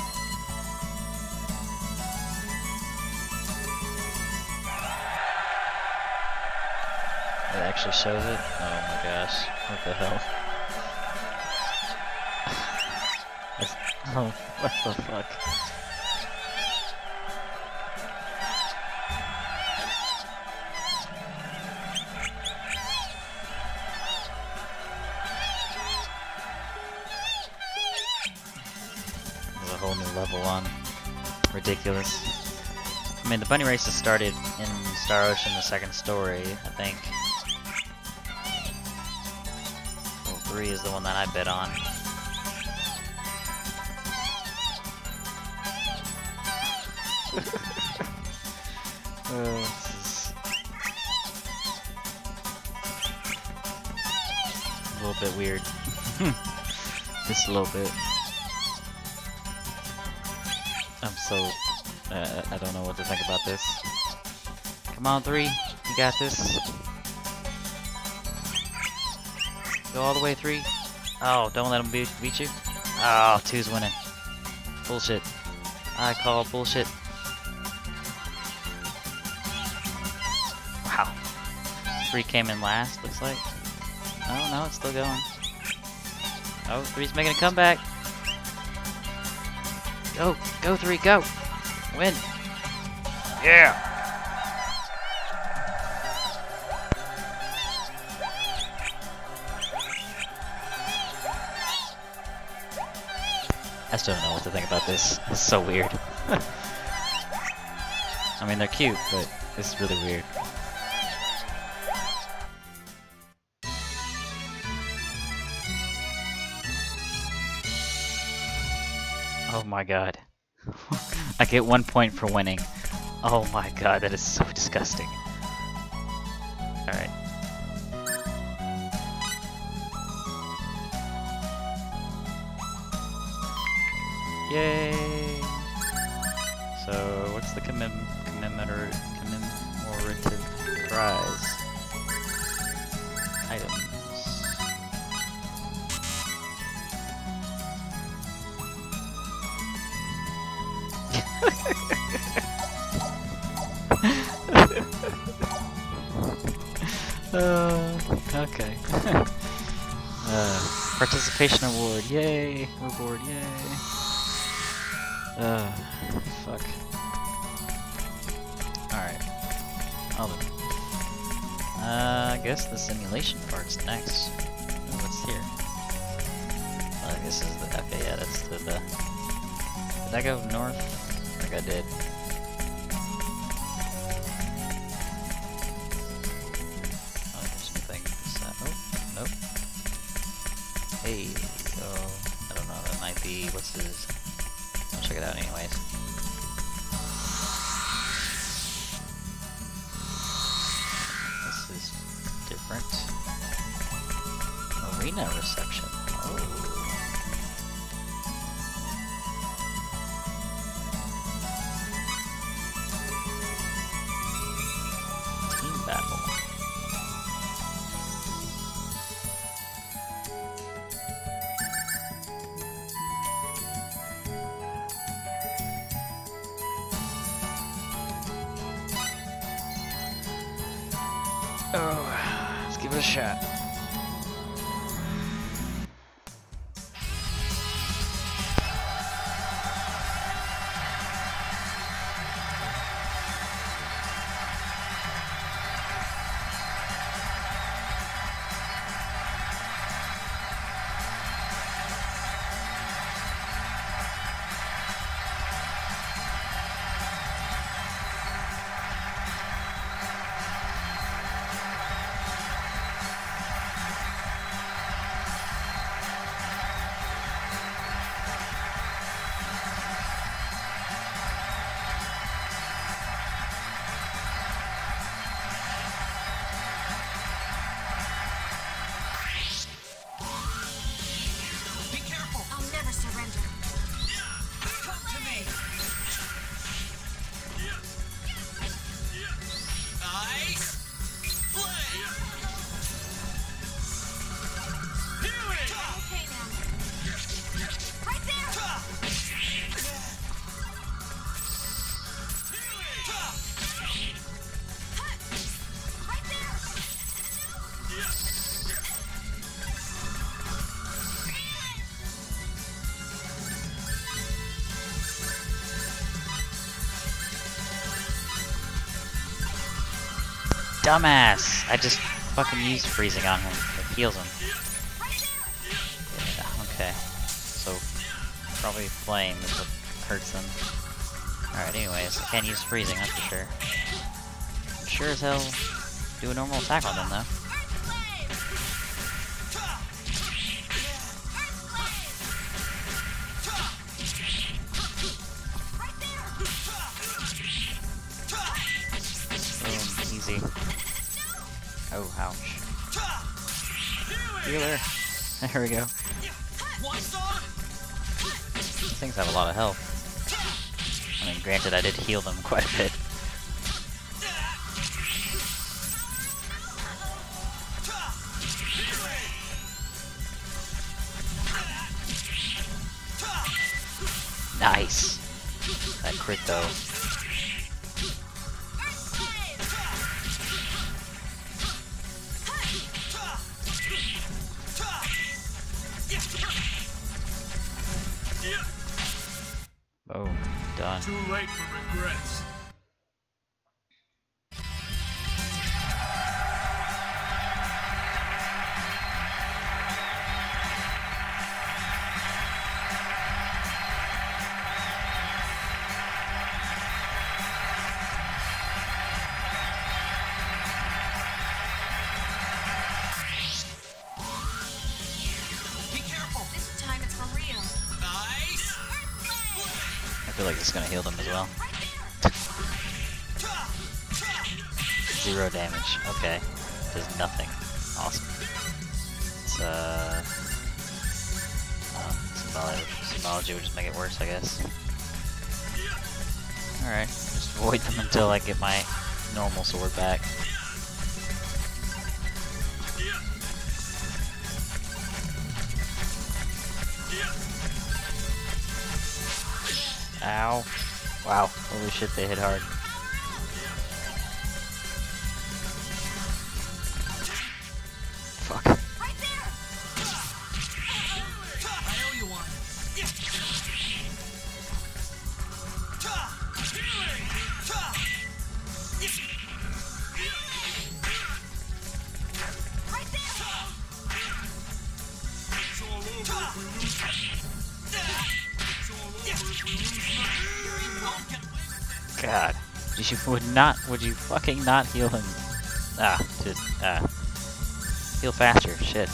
It actually shows it? Oh my gosh. What the hell? Oh, what the fuck? Whole new level on. Ridiculous. I mean, the bunny races started in Star Ocean, the second story, I think. Well, 3 is the one that I bet on. This is a little bit weird. Just a little bit. I'm so... I don't know what to think about this. Come on, 3. You got this. Go all the way, 3. Oh, don't let him beat you. Oh, 2's winning. Bullshit. I call bullshit. Wow. 3 came in last, looks like. Oh, no, it's still going. Oh, 3's making a comeback. Go, go 3, go. Win. Yeah. I still don't know what to think about this. It's so weird. I mean, they're cute, but it's really weird. Oh my god. I get 1 point for winning. Oh my god, that is so disgusting. Alright. Yay! So, what's the commemorative prize? Items. Okay. Participation award, yay! Reward, yay! Fuck. Alright. I guess the simulation part's next. Oh, what's here? I guess this is the... Okay, yeah, that's the... Did I go north? I think I did. Oh, there's something. Oh, nope. Hey, oh, I don't know, that might be... What's his... I'll check it out anyways. This is different. Arena reception. Oh. Team battle. Oh, let's give it a shot. Dumbass! I just fucking used freezing on him. It heals him. Yeah, okay. So, probably flame is what hurts him. Alright, anyways, I can't use freezing, that's for sure. I'm sure as hell do a normal attack on them, though. Easy. Oh, ouch. Healer! There we go. These things have a lot of health. I mean, granted, I did heal them quite a bit. Nice! That crit though. Oh, done. Too late for regrets. I feel like it's gonna heal them as well. 0 damage. Okay. Does nothing. Awesome. It's symbology would just make it worse, I guess. Alright. Just avoid them until I get my normal sword back. Ow. Wow. Holy shit, they hit hard. Fuck. Right there. I owe you one. Right there. God. Would you fucking not heal him? Heal faster, shit.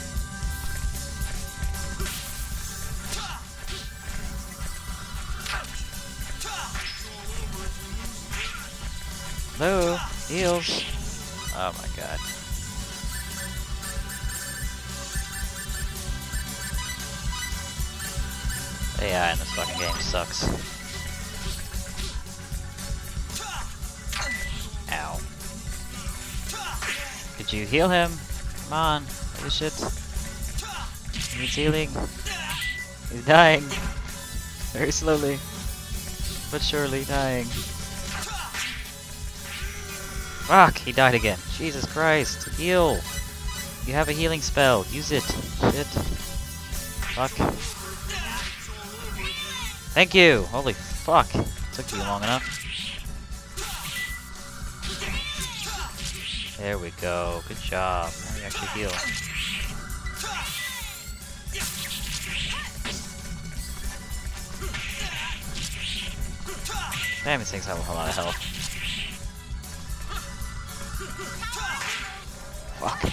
Hello, heals. Oh my god. AI in this fucking game sucks. Ow. Could you heal him? Come on. Holy shit. He needs healing. He's dying. Very slowly. But surely dying. Fuck, he died again. Jesus Christ. Heal. You have a healing spell. Use it. Shit. Fuck. Thank you. Holy fuck. Took you long enough. There we go. Good job. Now you actually heal. Damn, these things have a whole lot of health. Fuck.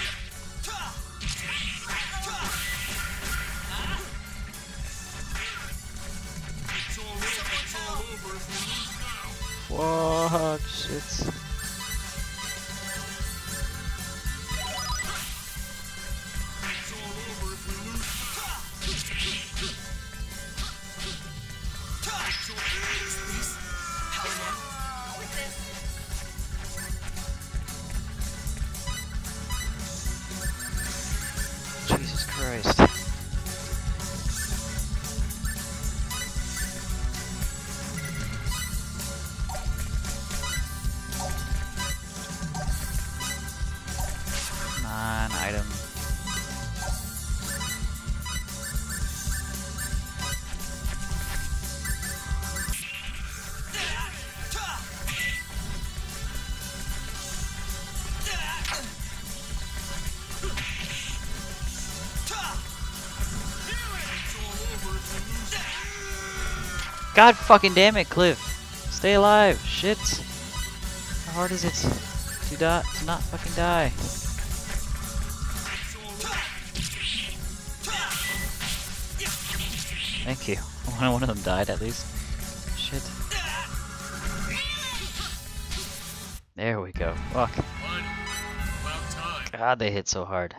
Fuck, shit. Jesus Christ. Come on, item. God fucking damn it, Cliff. Stay alive. Shit. How hard is it to not fucking die? Thank you. One of them died at least. Shit. There we go. Fuck. God, they hit so hard.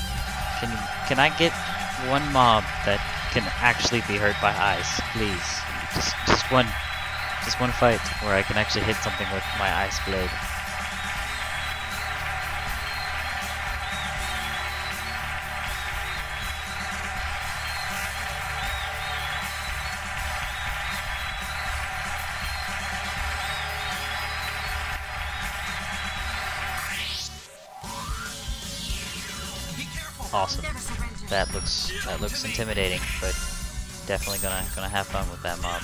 Can I get one mob that can actually be hurt by ice, please? Just one fight where I can actually hit something with my ice blade. Awesome. That looks intimidating, but definitely gonna have fun with that mob.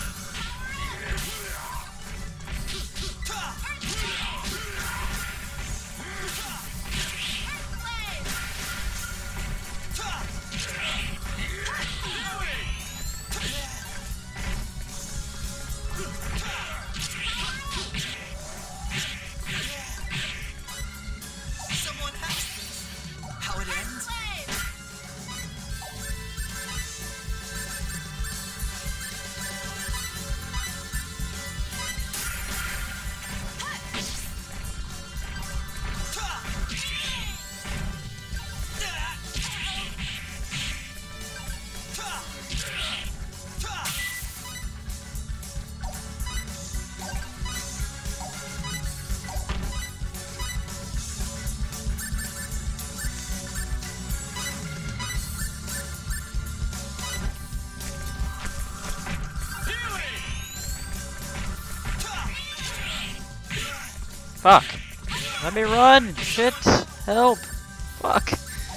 Fuck! Let me run! Shit! Help! Fuck!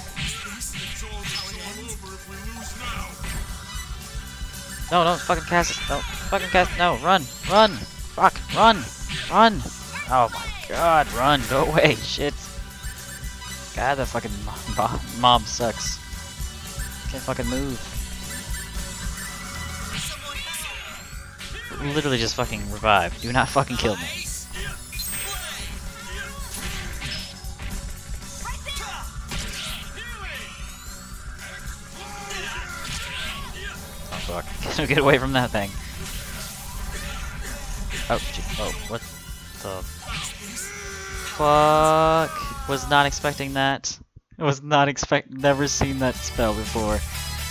No, don't fucking cast it! Don't fucking cast it! No! Run! Run! Fuck! Run! Run! Oh my god! Run! Go away! Shit! God, that fucking mob sucks. Can't fucking move. Literally just fucking revive. Do not fucking kill me. Fuck. Get away from that thing. Oh, gee. Oh, what the fuck? Was not expecting that. Was not never seen that spell before.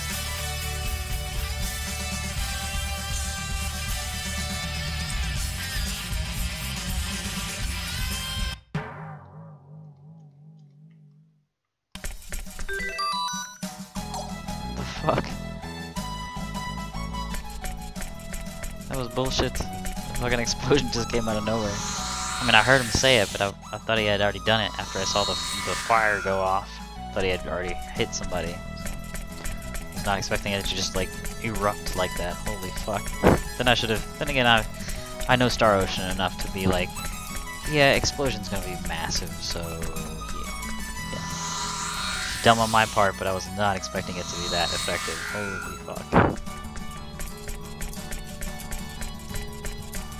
What the fuck? That was bullshit. The fucking explosion just came out of nowhere. I mean, I heard him say it, but I thought he had already done it after I saw the fire go off. I thought he had already hit somebody. I was not expecting it to just, like, erupt like that. Holy fuck. Then I should have... Then again, I know Star Ocean enough to be like, yeah, explosion's gonna be massive, so... Yeah. Dumb on my part, but I was not expecting it to be that effective. Holy fuck.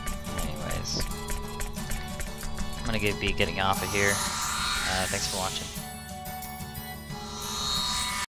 I'm gonna be getting off of here. Thanks for watching.